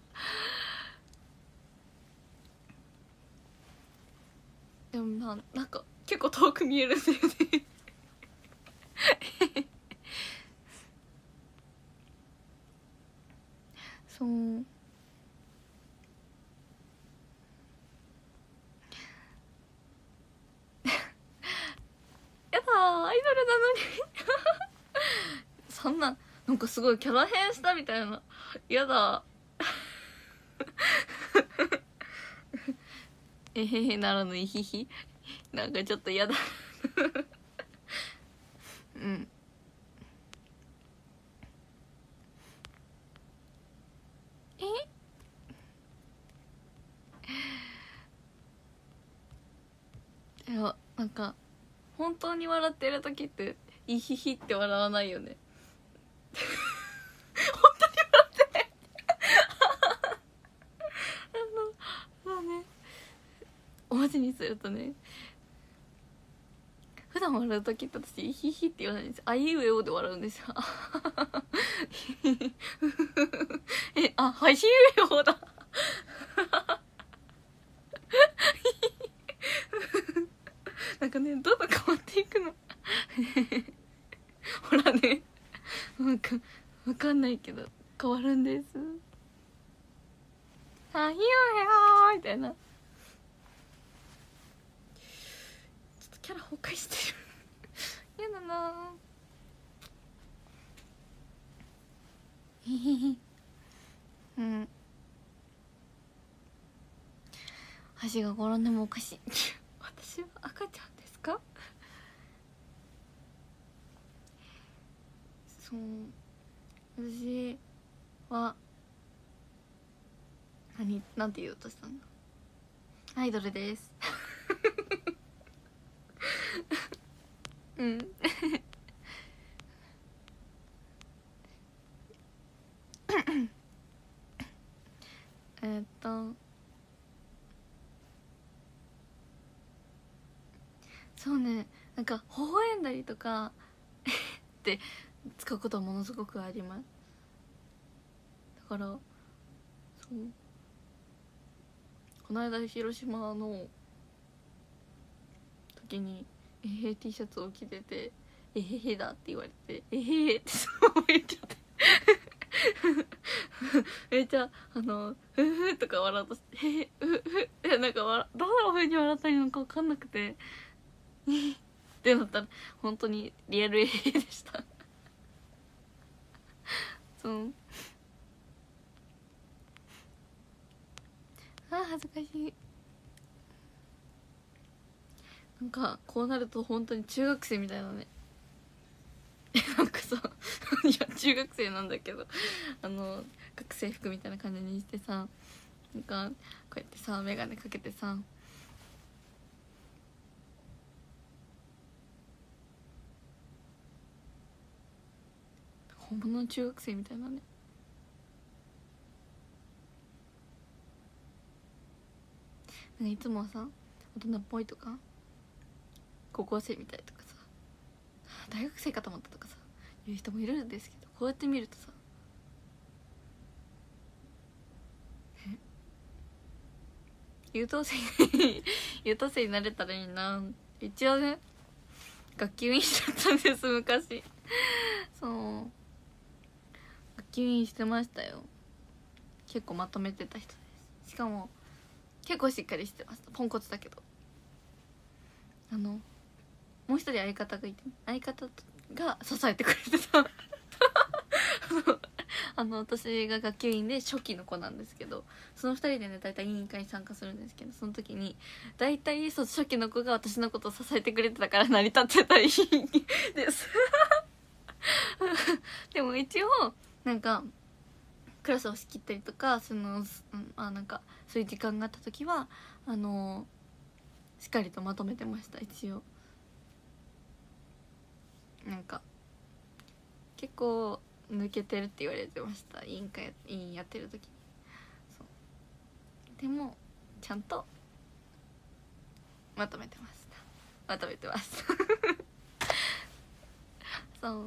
でもな、なんか結構遠く見えるんだよねそうやだー、アイドルなのにそんな、なんかすごいキャラ変したみたいな。やだえへへならぬいひひ、なんかちょっとやだうん。えいや、なんか本当に笑ってる時っていひひって笑わないよね本当に笑ってないあのまあね、おまじにするとね、普段笑う時って私イヒヒって言わないんですよ。あいうえおで笑うんですよえ、あ、はいうえおだなんかね、どんどん変わっていくのほらね、なんかわかんないけど変わるんです。あいうえおみたいな。ちょっとキャラ崩壊してるやだなへへへうん箸が転んでもおかしい私は赤ちゃんですか。そう、私は何なんて言おうとしたんだ。アイドルですうんえっとそうね、なんか微笑んだりとかって使うことはものすごくあります。だからそう、この間広島の時にえへへ T シャツを着ててえへへだって言われてえへへってそのまま言っちゃってめっちゃあのふふとか笑うとしてへへふふえなんか笑どんな風に笑ったらいいのか分かんなくてってなったら本当にリアルえへへでしたそうあー恥ずかしい。なんかこうなると本当に中学生みたいなねなんかさいや中学生なんだけどあの学生服みたいな感じにしてさ、なんかこうやってさ眼鏡かけてさ本物の中学生みたいなね。なんかいつもはさ大人っぽいとか高校生みたいとかさ大学生かと思ったとかさ言う人もいるんですけど、こうやって見るとさ優等生優等生になれたらいいな。一応ね学級委員しちゃったんです昔そう学級委員してましたよ。結構まとめてた人です。しかも結構しっかりしてました。ポンコツだけどあのもう一人相方がいて、相方が支えてくれてたあの私が学級委員で初期の子なんですけど、そのふたりでね大体委員会に参加するんですけど、その時に大体そう初期の子が私のことを支えてくれてたから成り立ってた委員ですでも一応なんかクラスを仕切ったりとかその、うん、あなんかそういう時間があった時はあのしっかりとまとめてました。一応なんか結構抜けてるって言われてました。委員会委員やってる時に。そうでもちゃんとまとめてました。まとめてますそう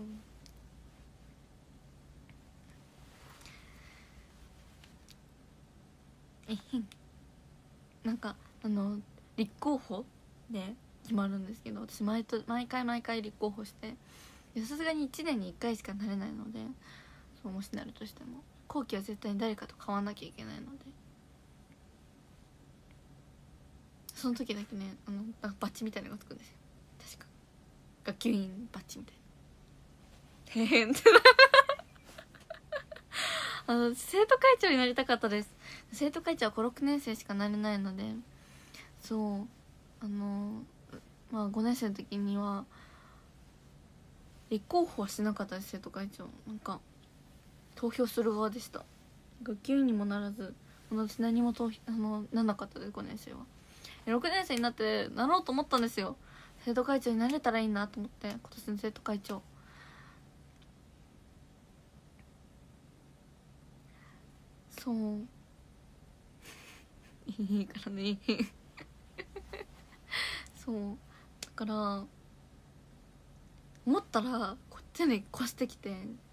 えへんなんかあの立候補で決まるんですけど、私毎と毎回毎回立候補してさすがにいちねんにいっかいしかなれないので、そうもしなるとしても後期は絶対に誰かと変わんなきゃいけないので、その時だけねあのなんかバッジみたいなのがつくんですよ。確か学級委員バッジみたいな。へへんってあの生徒会長になりたかったです。生徒会長はごろくねん生しかなれないので、そうあのまあごねん生の時には立候補はしなかったです。生徒会長なんか投票する側でした。学級委員にもならず私何も投票あのなんなかったです。ごねん生はろくねん生になってなろうと思ったんですよ。生徒会長になれたらいいなと思って、今年の生徒会長そういいからねそうだから思ったらこっちに越してきて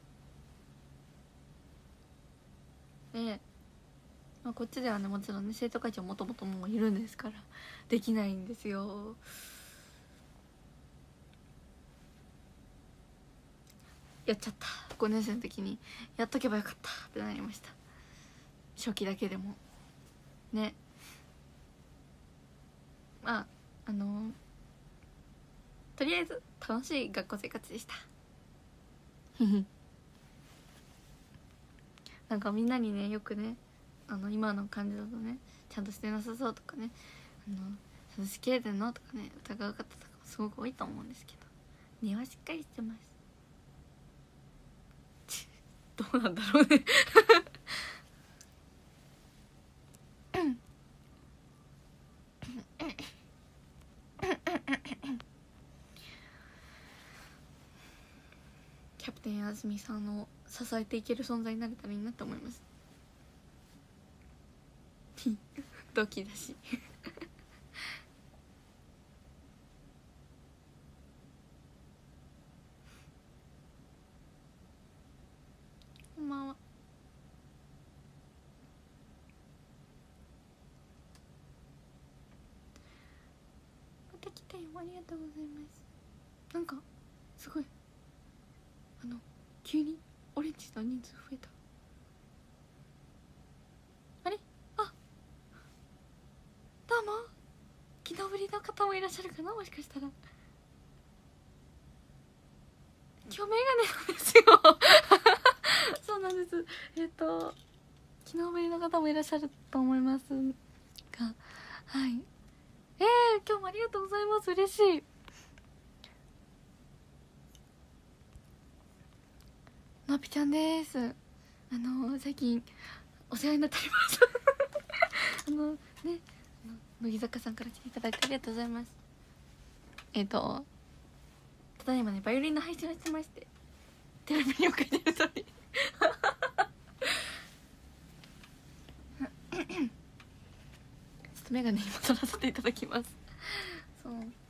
で、まあ、こっちではねもちろんね生徒会長もともともういるんですからできないんですよ。やっちゃった。ごねん生の時にやっとけばよかったってなりました。初期だけでもね。まああのとりあえず楽しい学校生活でしたなんかみんなにねよくねあの今の感じだとねちゃんとしてなさそうとかねあのちゃんとしきれてんのとかね疑う方とかもすごく多いと思うんですけど根はしっかりしてますどうなんだろうねキャプテンあずみさんを支えていける存在になれたらいいなと思いますドキだしこんばんは。また来たよ、ありがとうございます。なんかすごいあの急にオレンジの人数増えた。あれあどうも昨日ぶりの方もいらっしゃるかな、もしかしたら。今日メガネなんですよそうなんです。えっ、と昨日ぶりの方もいらっしゃると思いますが、はいえー、今日もありがとうございます。嬉しい。のぴちゃんです。あの最近お世話になっておりますあのね乃木坂さんから来ていただいてありがとうございます。えっ、とただいまねバイオリンの配信をしてまして、テレビにも書いてる通りちょっとメガネに戻らせていただきます。そう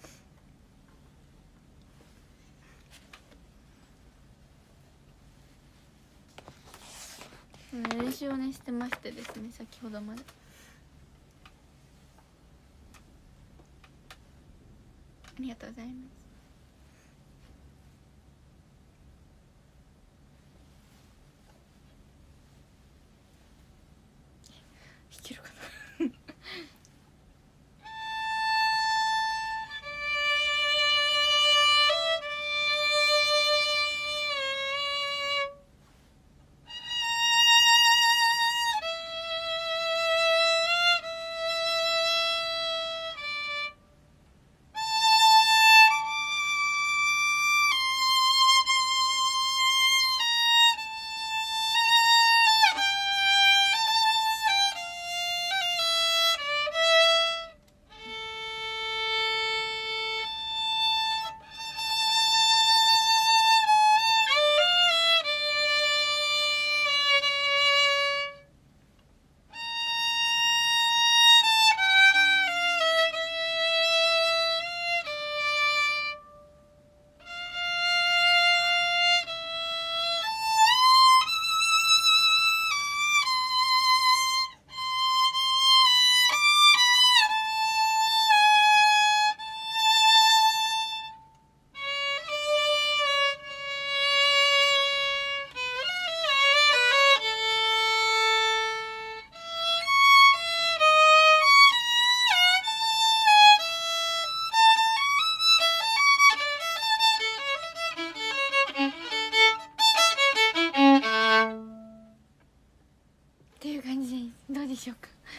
練習をねしてましてですね、先ほどまで。ありがとうございます。弾けるかな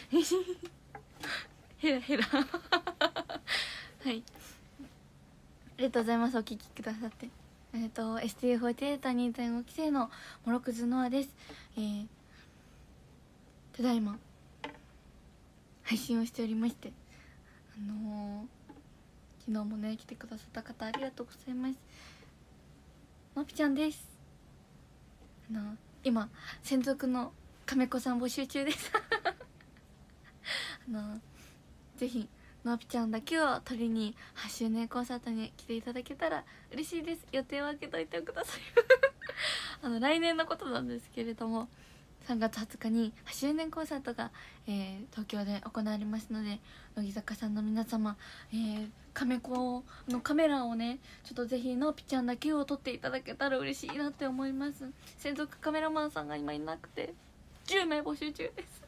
ヘラヘラはい、ありがとうございます。お聞きくださって。えっ、ー、と エスティーフォーティーエイトにてんご 期生のモロクズノアです。えー、ただいま配信をしておりまして、あのー、昨日もね来てくださった方ありがとうございます。のぴちゃんです。あのー、今専属の亀子さん募集中ですあのー、ぜひのぴちゃんだけを取りにはちしゅうねんコンサートに来ていただけたら嬉しいです。予定を空けといてくださいあの来年のことなんですけれども、さんがつはつかにはちしゅうねんコンサートが、えー、東京で行われますので、乃木坂さんの皆様、えー、亀子のカメラをねちょっとぜひのぴちゃんだけを撮っていただけたら嬉しいなって思います。専属カメラマンさんが今いなくてじゅうめい募集中です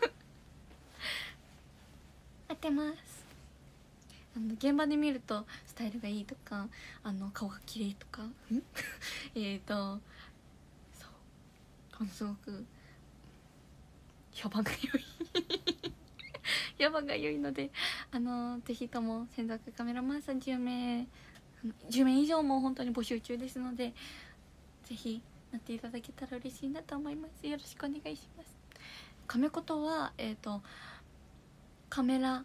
待ってます。あの現場で見るとスタイルがいいとか、あの顔が綺麗とかえっとそうあのすごく評判が良い評判が良いので、あのぜひとも専属カメラマンさんじゅうめいじゅうめい以上も本当に募集中ですので、ぜひなっていただけたら嬉しいなと思います。よろしくお願いします。カメコとはえっ、ー、とカメラ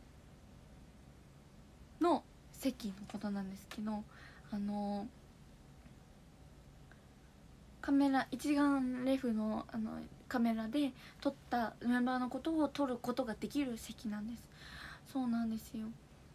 の席のことなんですけど、あのカメラ一眼レフのあのカメラで撮ったメンバーのことを撮ることができる席なんです。そうなんですよ。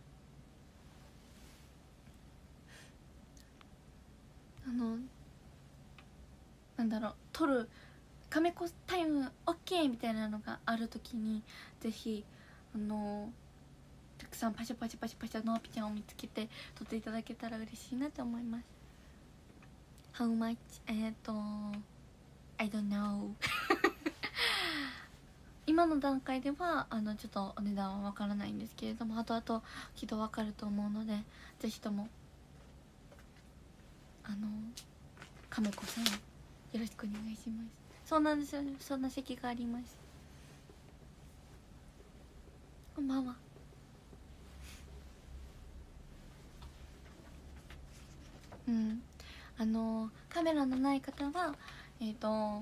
あのなんだろう、撮るカメコタイム OK みたいなのがあるときにぜひあのたくさんパシャパシャパシャパシャのぴちゃんを見つけて撮っていただけたら嬉しいなと思います。 How much? えっと I don't know 今の段階ではあのちょっとお値段はわからないんですけれども、後々きっとわかると思うので、ぜひともあの亀子さんよろしくお願いします。そうなんですよ、そんな席があります。こんばんは。うん、あのカメラのない方はえっ、ー、と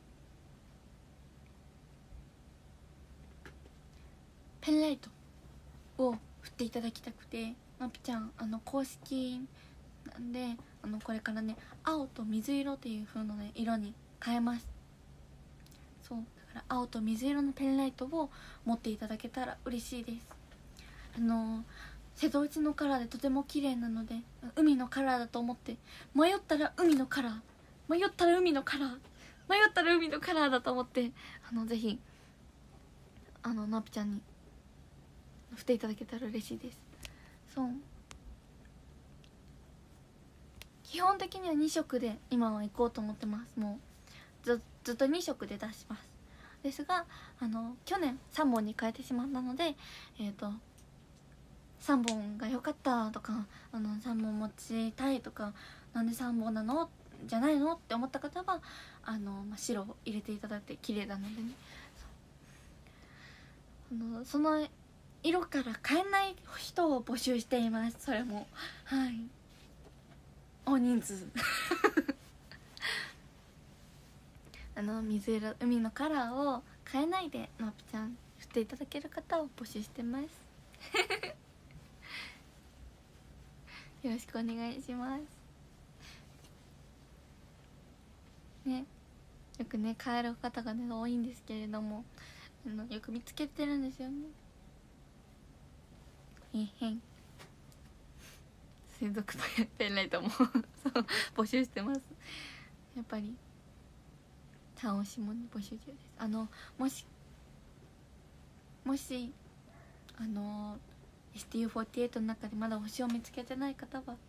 ペンライトを振っていただきたくて、まぴちゃんあの公式なんで、あのこれからね青と水色っていう風のね色に変えます。そうだから青と水色のペンライトを持っていただけたら嬉しいです。あの瀬戸内のカラーでとても綺麗なので、海のカラーだと思って迷ったら海のカラー迷ったら海のカラー迷ったら海のカラーだと思って、あのぜひあのなぴちゃんに振っていただけたら嬉しいです。そう基本的にはに色で今は行こうと思ってます。もう ず, ずっとに色で出します。ですがあの去年さんぼんに変えてしまったので、えっ、ー、とさんぼんが良かったとか、あのさんぼん持ちたいとか、なんでさんぼんなのじゃないのって思った方はあの、まあ、白を入れていただいて綺麗なのでね、あのその色から変えない人を募集しています。それもはい大人数あの水色海のカラーを変えないでのぴちゃん振っていただける方を募集してますよろしくお願いしますね。よくね変える方がね多いんですけれども、あのよく見つけてるんですよね。えへん専属ペンライトもそう募集してます。やっぱり単押しも、ね、募集中です。あのもしもしあの エスティーユーフォーティーエイト の中でまだ星を見つけてない方は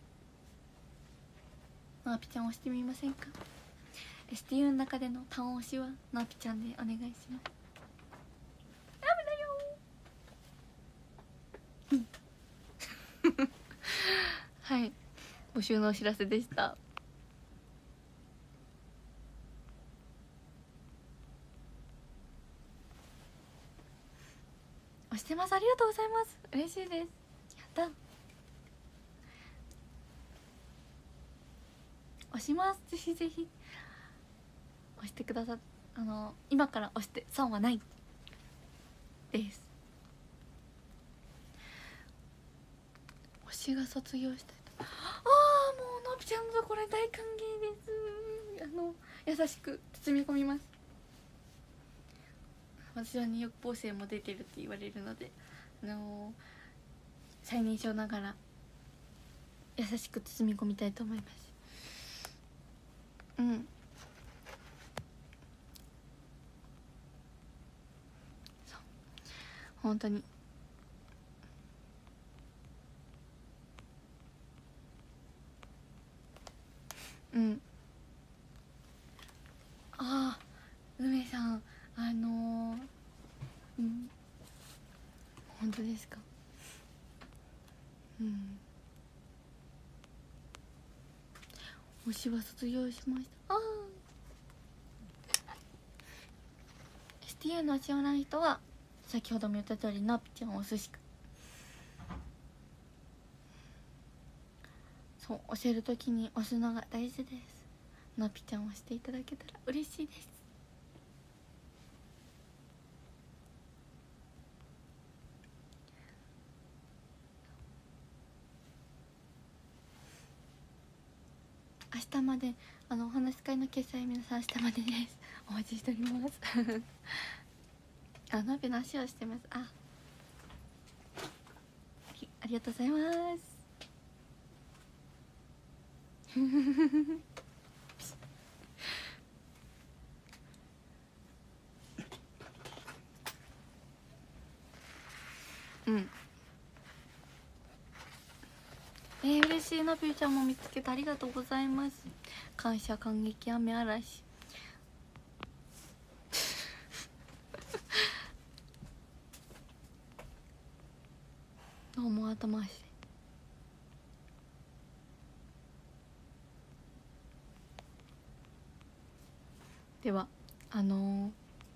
なあぴちゃん押してみませんか。 エスティーユー の中での単押しはなあぴちゃんでお願いします。ダメだよはい募集のお知らせでした。 してます。ありがとうございます。嬉しいです。やった。押します。ぜひぜひ押してくださっあの今から押して損はないです。推しが卒業したいと、ああもうのびちゃんのところに大歓迎です。あの優しく包み込みます。私は二億胞星も出てるって言われるので、あの最年少ながら優しく包み込みたいと思います。うん、そう本当にうん。ああ梅さん、あのー、うん本当ですか。うん、推しは卒業しました。ああ エスティーユー の推しをない人は先ほども言った通りのぴちゃんを押すしか。そう教えるときに押すのが大事です。のぴちゃんを押していただけたら嬉しいです。明日まであのお話し会の決済皆さん明日までです。お待ちしておりますあのびの足をしてます。あありがとうございますうんえー、嬉しいな。ぴーちゃんも見つけてありがとうございます。感謝感激雨嵐どうも頭足ではあのー、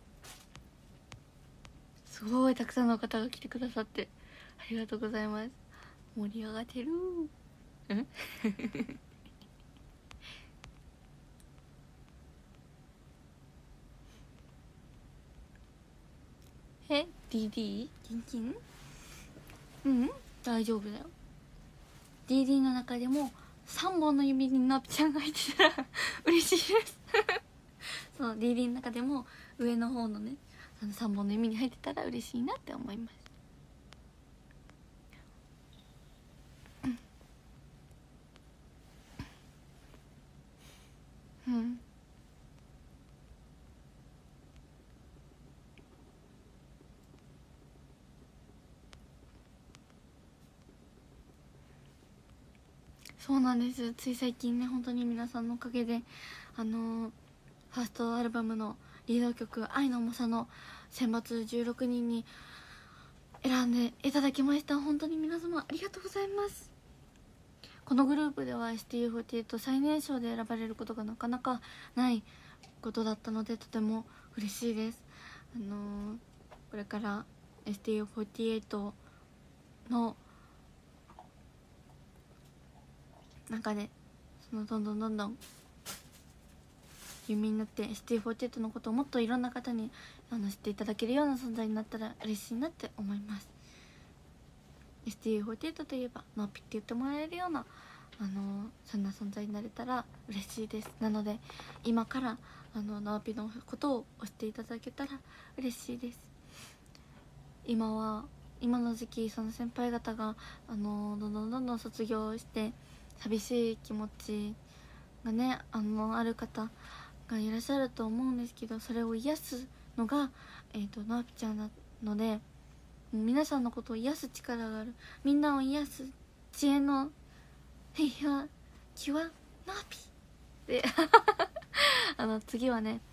すごいたくさんの方が来てくださってありがとうございます。盛り上がってるんえ ディーディー キンキンうん大丈夫だよ。 ディーディー の中でもさんぼんの指にナピちゃんが入ってたら嬉しいですそう ディーディー の中でも上の方のねあのさんぼんの指に入ってたら嬉しいなって思います。うん、そうなんです。つい最近ね本当に皆さんのおかげであのー、ファーストアルバムのリード曲「愛の重さ」の選抜じゅうろくにんに選んでいただきました。本当に皆様ありがとうございます。このグループでは エスティーユーフォーティーエイト 最年少で選ばれることがなかなかないことだったのでとても嬉しいです。あのー、これから エスティーユーフォーティーエイト の中でそのどんどんどんどん有名になって エスティーユーフォーティーエイト のことをもっといろんな方にあの知っていただけるような存在になったら嬉しいなって思います。 エスティーユーフォーティーエイト といえばノーピって言ってもらえるようなあのそんな存在になれたら嬉しいです。なので今からあのノーピのことを推していただけたら嬉しいです。今は今の時期その先輩方があのどんどんどんどん卒業して寂しい気持ちがねあのある方がいらっしゃると思うんですけど、それを癒すのがえっとなおぴちゃんなので、皆さんのことを癒す力がある、みんなを癒す知恵の平和気はなおぴであの次はね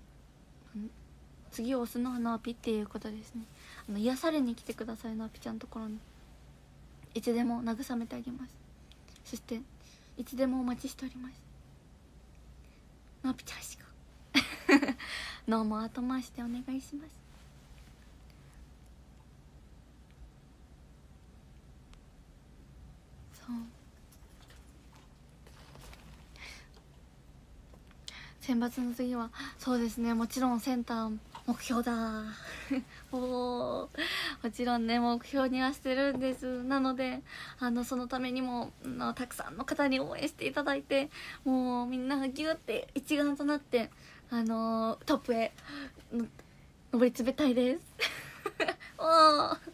次を押すのはなおぴっていうことですね。あの癒されに来てください。なおぴちゃんのところにいつでも慰めてあげます。そしていつでもお待ちしております。のぴちゃんしか脳も後回しでお願いします。 選抜の次はそうですね、もちろんセンター目標だおもちろんね目標にはしてるんです。なのであのそのためにものたくさんの方に応援していただいて、もうみんながギュって一丸となってあのトップへの上り詰めたいですおー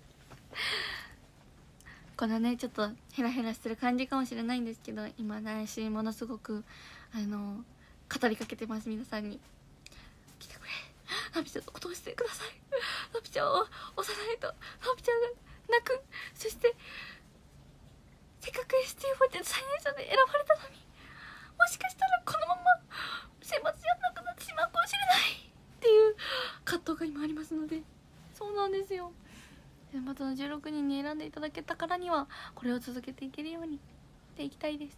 このねちょっとヘラヘラしてる感じかもしれないんですけど、今内心ものすごくあの語りかけてます。皆さんに来てくれ、ナビちゃんのことをしてください、ナビちゃんを押さないとナビちゃんが泣く、そしてせっかく エスティーフォーティー 最年少で選ばれたのに、もしかしたらこのまま選抜じゃなくなってしまうかもしれないっていう葛藤が今ありますので、そうなんですよ、選抜のじゅうろくにんに選んでいただけたからにはこれを続けていけるようにしていきたいです。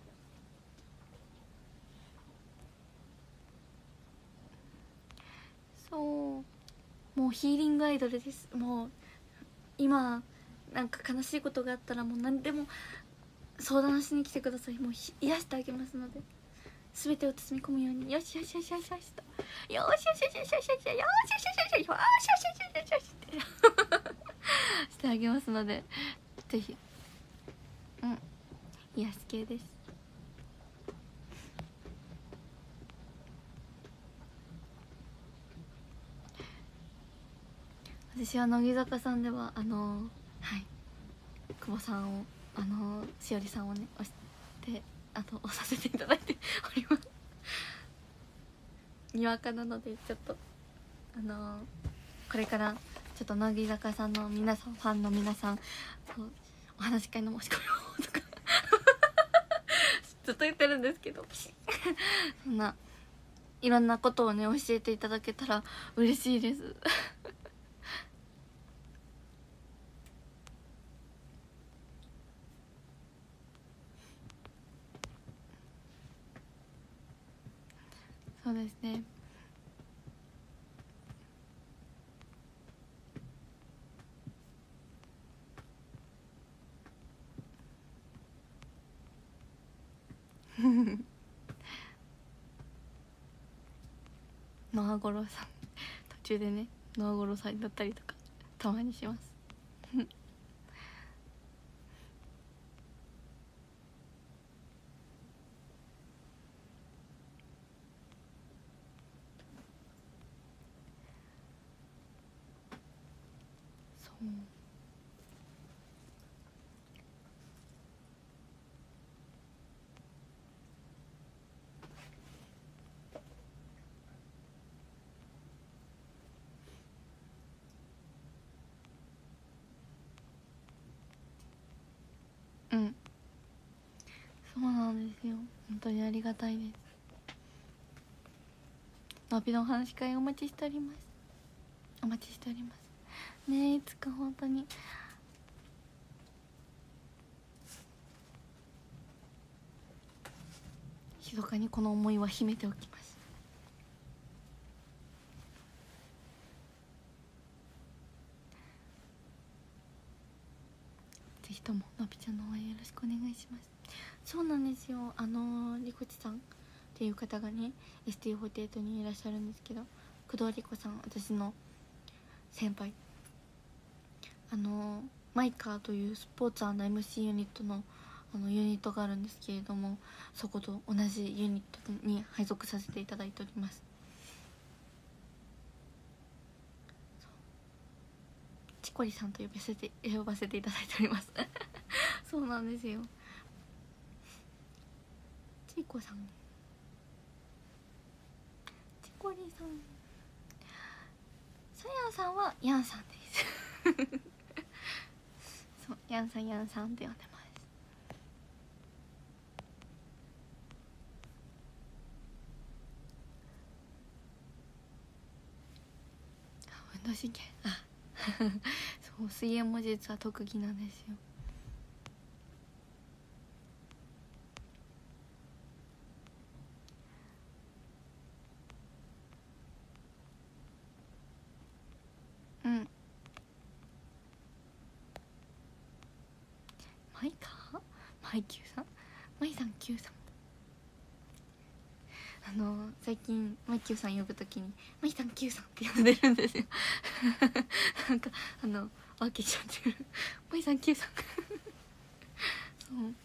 そうもうヒーリングアイドルです。もう今なんか悲しいことがあったらもう何でも相談しに来てください。もう癒してあげますので、全てを包み込むようによしよしよしよしよしとよしよしよしよしよしよしよしよしよしよしよしよしよしよしってしてあげますので、ぜひうん癒し系です。私は乃木坂さんではあのはい久保さんをあのしおりさんをね押してあと押させていただいておりますにわかなので、ちょっとあのこれからちょっと乃木坂さんの皆さんファンの皆さんそうお話し会の申し込みをとかずっと言ってるんですけどそんないろんなことをね教えていただけたら嬉しいですそうですねノアゴロさん途中でねノアゴロさんだったりとかたまにしますそううんそうなんですよ、本当にありがたいです。のびのお話し会お待ちしております。お待ちしておりますね。いつか本当に密かにこの思いは秘めておきます。ぜひとものびちゃんの応援よろしくお願いします。そうなんですよ、あのー、りこちさんっていう方がね エスティーフォーティーエイト にいらっしゃるんですけど、工藤理子さん、私の先輩、あのー、マイカーというスポーツ &エムシー ユニットのあのユニットがあるんですけれども、そこと同じユニットに配属させていただいております。チコリさんと呼ばせて呼ばせていただいておりますそうなんですよ、チコさん、チコリさん、さやさんはヤンさんですそう、ヤンさんヤンさんって呼んでます。運動神経あそう、水泳も実は特技なんですよ。うんマイカーマイキューさんマイさんキューさんあの最近マイキューさん呼ぶときにマイさんキューさんって呼んでるんですよなんかあの分けちゃってるマイさんキューさんそう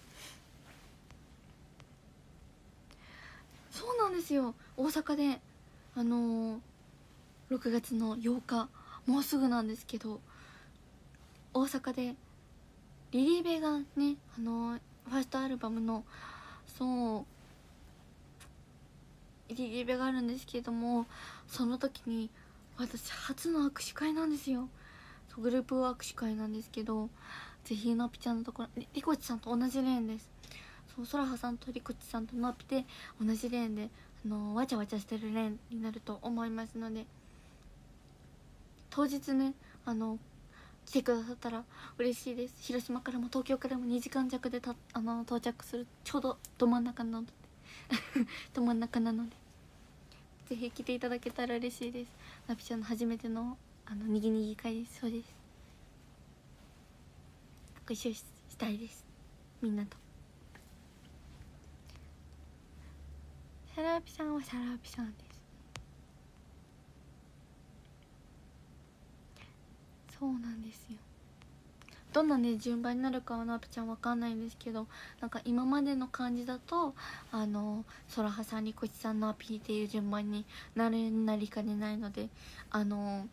そうなんですよ。大阪であのー、ろくがつのようか、もうすぐなんですけど、大阪でリリーベがね、あのー、ファーストアルバムのそうリリーベがあるんですけれども、その時に私初の握手会なんですよ。グループ握手会なんですけど、ぜひのぴちゃんのところ、リコチさんと同じレーンです。そう、ソラハさんとリコチさんとのぴで同じレーンで、あのー、わちゃわちゃしてるレーンになると思いますので、当日ね、あの来てくださったら嬉しいです。広島からも東京からもにじかん弱でたあの到着する、ちょうどど真ん中なのでど真ん中なのでぜひ来ていただけたら嬉しいです。なぴちゃんの初めてのあのにぎにぎ会です。そうです。ご一緒したいです、みんなと。シャラピさんはシャラピさんです。そうなんですよ。どんなね順番になるかはなぴちゃんわかんないんですけど、なんか今までの感じだとあのソラハさんリコチさんのアピーっていう順番になるなりかねないので、あの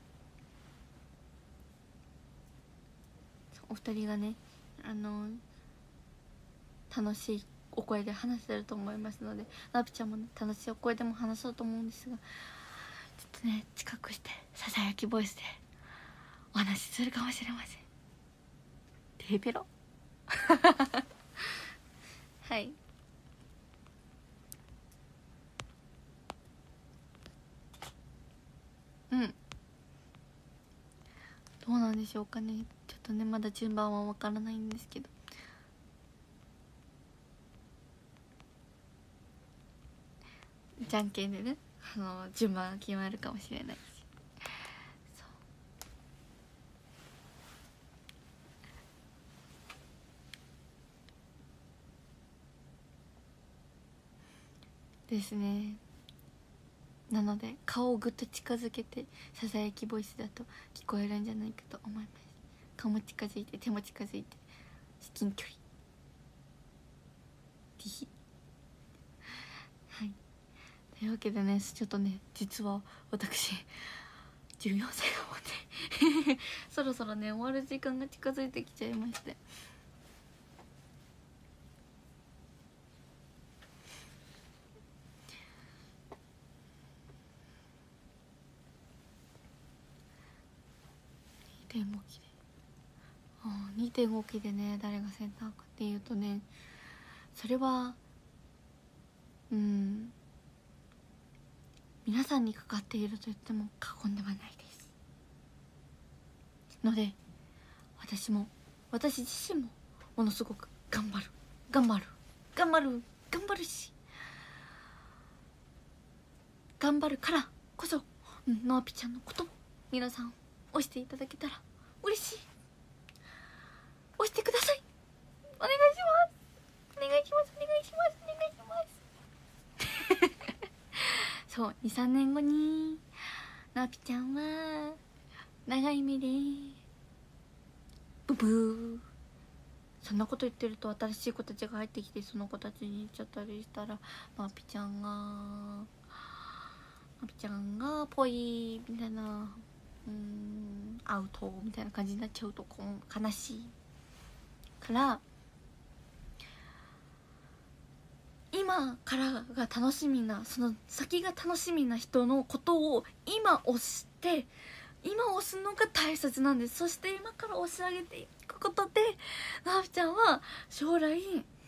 お二人がねあの楽しいお声で話せると思いますので、なぴちゃんも、ね、楽しいお声でも話そうと思うんですが、ちょっとね近くしてささやきボイスでお話しするかもしれません。テーペロはいうん、どうなんでしょうかね。ちょっとねまだ順番はわからないんですけど、じゃんけんでねあの順番が決まるかもしれないし、そうですね。なので顔をぐっと近づけてささやきボイスだと聞こえるんじゃないかと思います。顔も近づいて手も近づいて至近距離ディヒはい、というわけでね、ちょっとね実は私じゅうよんさいを持ってそろそろね終わる時間が近づいてきちゃいまして、にてんごきであにてんごきでね誰がセンターかっていうとね、それはうん皆さんにかかっていると言っても過言ではないですので、私も私自身もものすごく頑張る頑張る頑張る頑張るし頑張るからこそ、うん、のあぴちゃんのことも皆さん押していただけたら嬉しい。押してください、お願いしますお願いしますお願いしますお願いしますそう、にさんねんごになあぴちゃんは長い目でブブー、そんなこと言ってると新しい子たちが入ってきてその子たちに言っちゃったりしたら、なあぴちゃんがなあぴちゃんがぽいみたいな、うーんアウトみたいな感じになっちゃうとこう悲しいから今からが楽しみな、その先が楽しみな人のことを今押して今押すのが大切なんです。そして今から押し上げていくことでなあぴちゃんは将来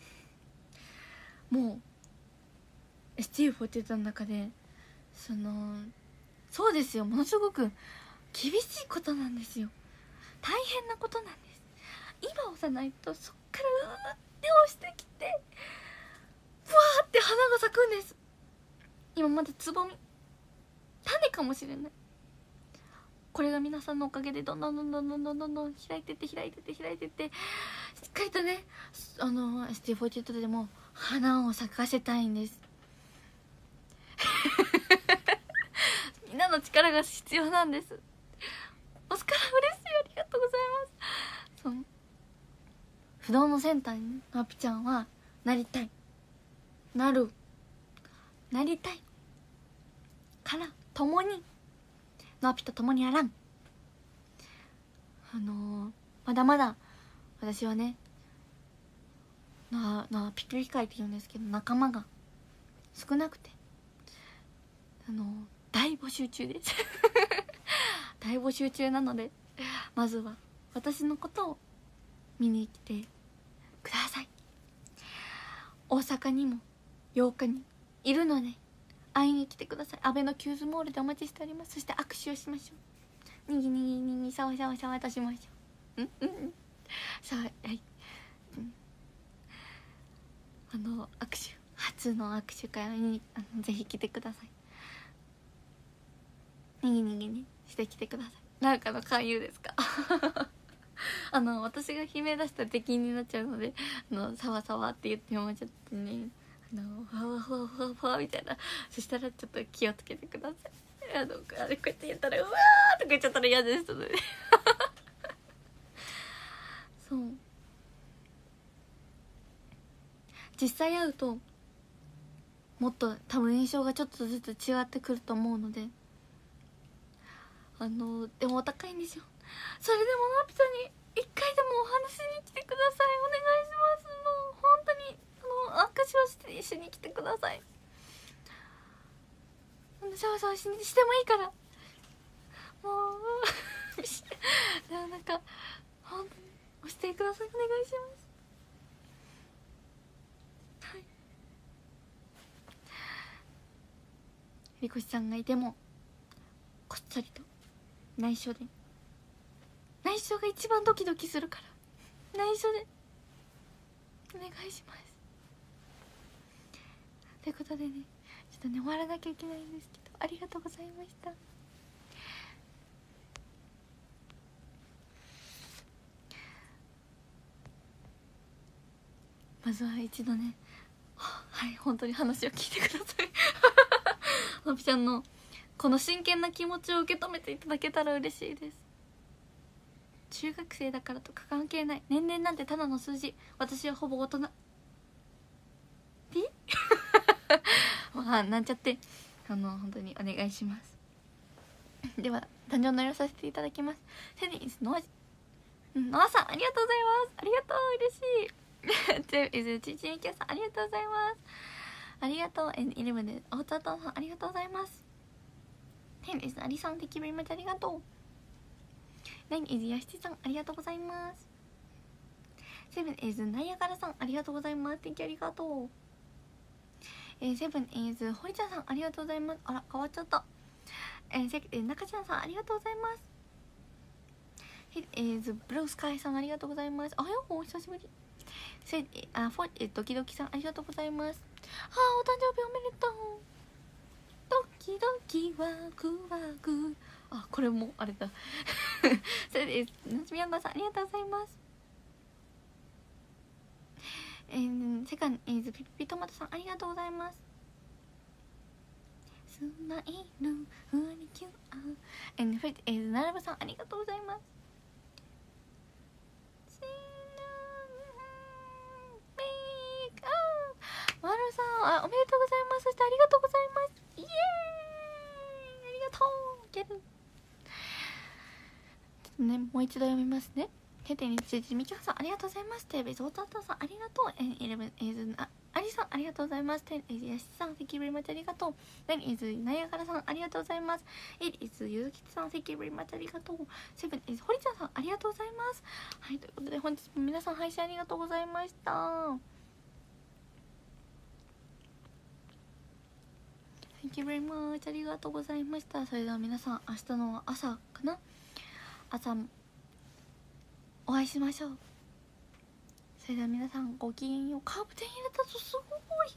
もう エスティーフォーティーエイト の中でそのそうですよ、ものすごく厳しいことなんですよ、大変なことなんです。今押さないとそっからうーって押してきてふわーって花が咲くんです。今まだつぼみ種かもしれない。これが皆さんのおかげでどんどんどんどんどんどんどんどん開いてって開いてって開いてってしっかりとねあの エスティーフォーティーエイト でも花を咲かせたいんです。 んなの力が必要なんです。オスカラ嬉しい、ありがとうございます。そう、不動のセンターにねなぴちゃんはなりたい、なるなりたいから共になぴと共にやらん。あのー、まだまだ私はねななピクリ会って言うんですけど仲間が少なくて、あのー、大募集中です大募集中なので、まずは私のことを見に来てください。大阪にもようかにいるので会いに来てください。安倍のキューズモールでお待ちしております。そして握手をしましょう。にぎにぎにぎさわさわさわとしましょう。うんうんうん。さあ、はい、うん、あの握手初の握手会にあのぜひ来てください。にぎにぎにしてきてください。なんかの勧誘ですかあの私が悲鳴出したら敵になっちゃうので、あのサワサワって言ってもちょっとね、あのフワフワフワフワみたいな、そしたらちょっと気をつけてください。あのあれこうやって言ったらうわーとか言っちゃったら嫌ですのでそう実際会うともっと多分印象がちょっとずつ違ってくると思うので、あのでもお高いんですよ。それでもなぴちゃんに一回でもお話に来てください。お願いします。もう本当にあの握手をして一緒に来てください。シャワシャワししてもいいからもうでもなんか本当に押してください。お願いします。はい、りこしさんがいてもこっそりと内緒で、内緒が一番ドキドキするから内緒でお願いします。ということでね、ちょっとね終わらなきゃいけないんですけど、ありがとうございました。まずは一度ね、はい本当に話を聞いてくださいなぴちゃんのこの真剣な気持ちを受け止めていただけたら嬉しいです。中学生だからとか関係ない、年齢なんてただの数字、私はほぼ大人ピまあなんちゃって、あの本当にお願いしますでは誕生の色させていただきます。テニスのノアさんありがとうございます。ありがとう、嬉しいテニスちちみきさんありがとうございます。ありがとう。エンイレブンでおたたさんありがとうございます。テニスありさん、テキビリマチありがとう。ナインイズヤシチさんありがとうございます。セブンイズナイアガラさんありがとうございます。テキありがとう。えー、セブンイズ堀ちゃんさんありがとうございます。あら変わっちゃった。えー、セえー、中ちゃんさんありがとうございます。ヘえーズブルースカイさんありがとうございます。あよお久しぶり。セあフォえー、ドキドキさんありがとうございます。あお誕生日おめでとう。ドキドキワクワク、あこれもあれだそれです。夏みやんごさんありがとうございます。えー、セカンドイズピピピトマトさんありがとうございます。スマイルフリキュアえー、フリえー、ナラブさんありがとうございます。マルさんあおめでとうございます。そしてありがとうございます。イエーイありがとう。ゲルちょっとねもう一度読みますね。テテニチジミキハさんありがとうございます。テレビゾータタさんありがとう。エンイレブンエイズあアリさんありがとうございます。テンイズヤシさんセキブリマチありがとう。デンイズナイアガラさんありがとうございます。エイイズユズキツさんセキブリマチありがとう。セブンイズホリちゃんさんありがとうございます。はいということで本日も皆さん配信ありがとうございました。Thank you very much ありがとうございました。それでは皆さん明日の朝かな、朝お会いしましょう。それでは皆さんごきげんよう。カーブテン入れたとすごい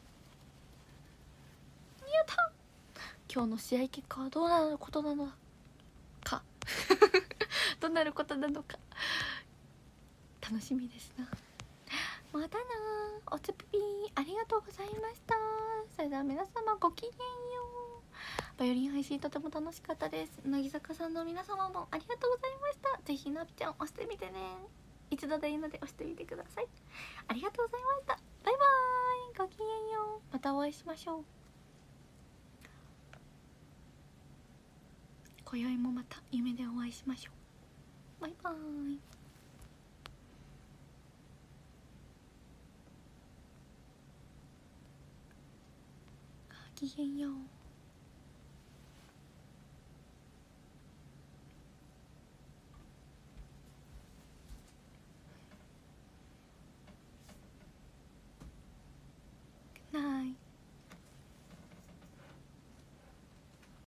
やった。今日の試合結果はどうなることなのかどうなることなのか楽しみですな。またなおつぴぴありがとうございました。それでは皆様ごきげんよう。 バイオリン配信とても楽しかったです。乃木坂さんの皆様もありがとうございました。ぜひなっちゃん押してみてね。一度でいいので押してみてください。ありがとうございました。バイバーイ、ごきげんよう。またお会いしましょう。今宵もまた夢でお会いしましょう。バイバーイ。ごきげんよう。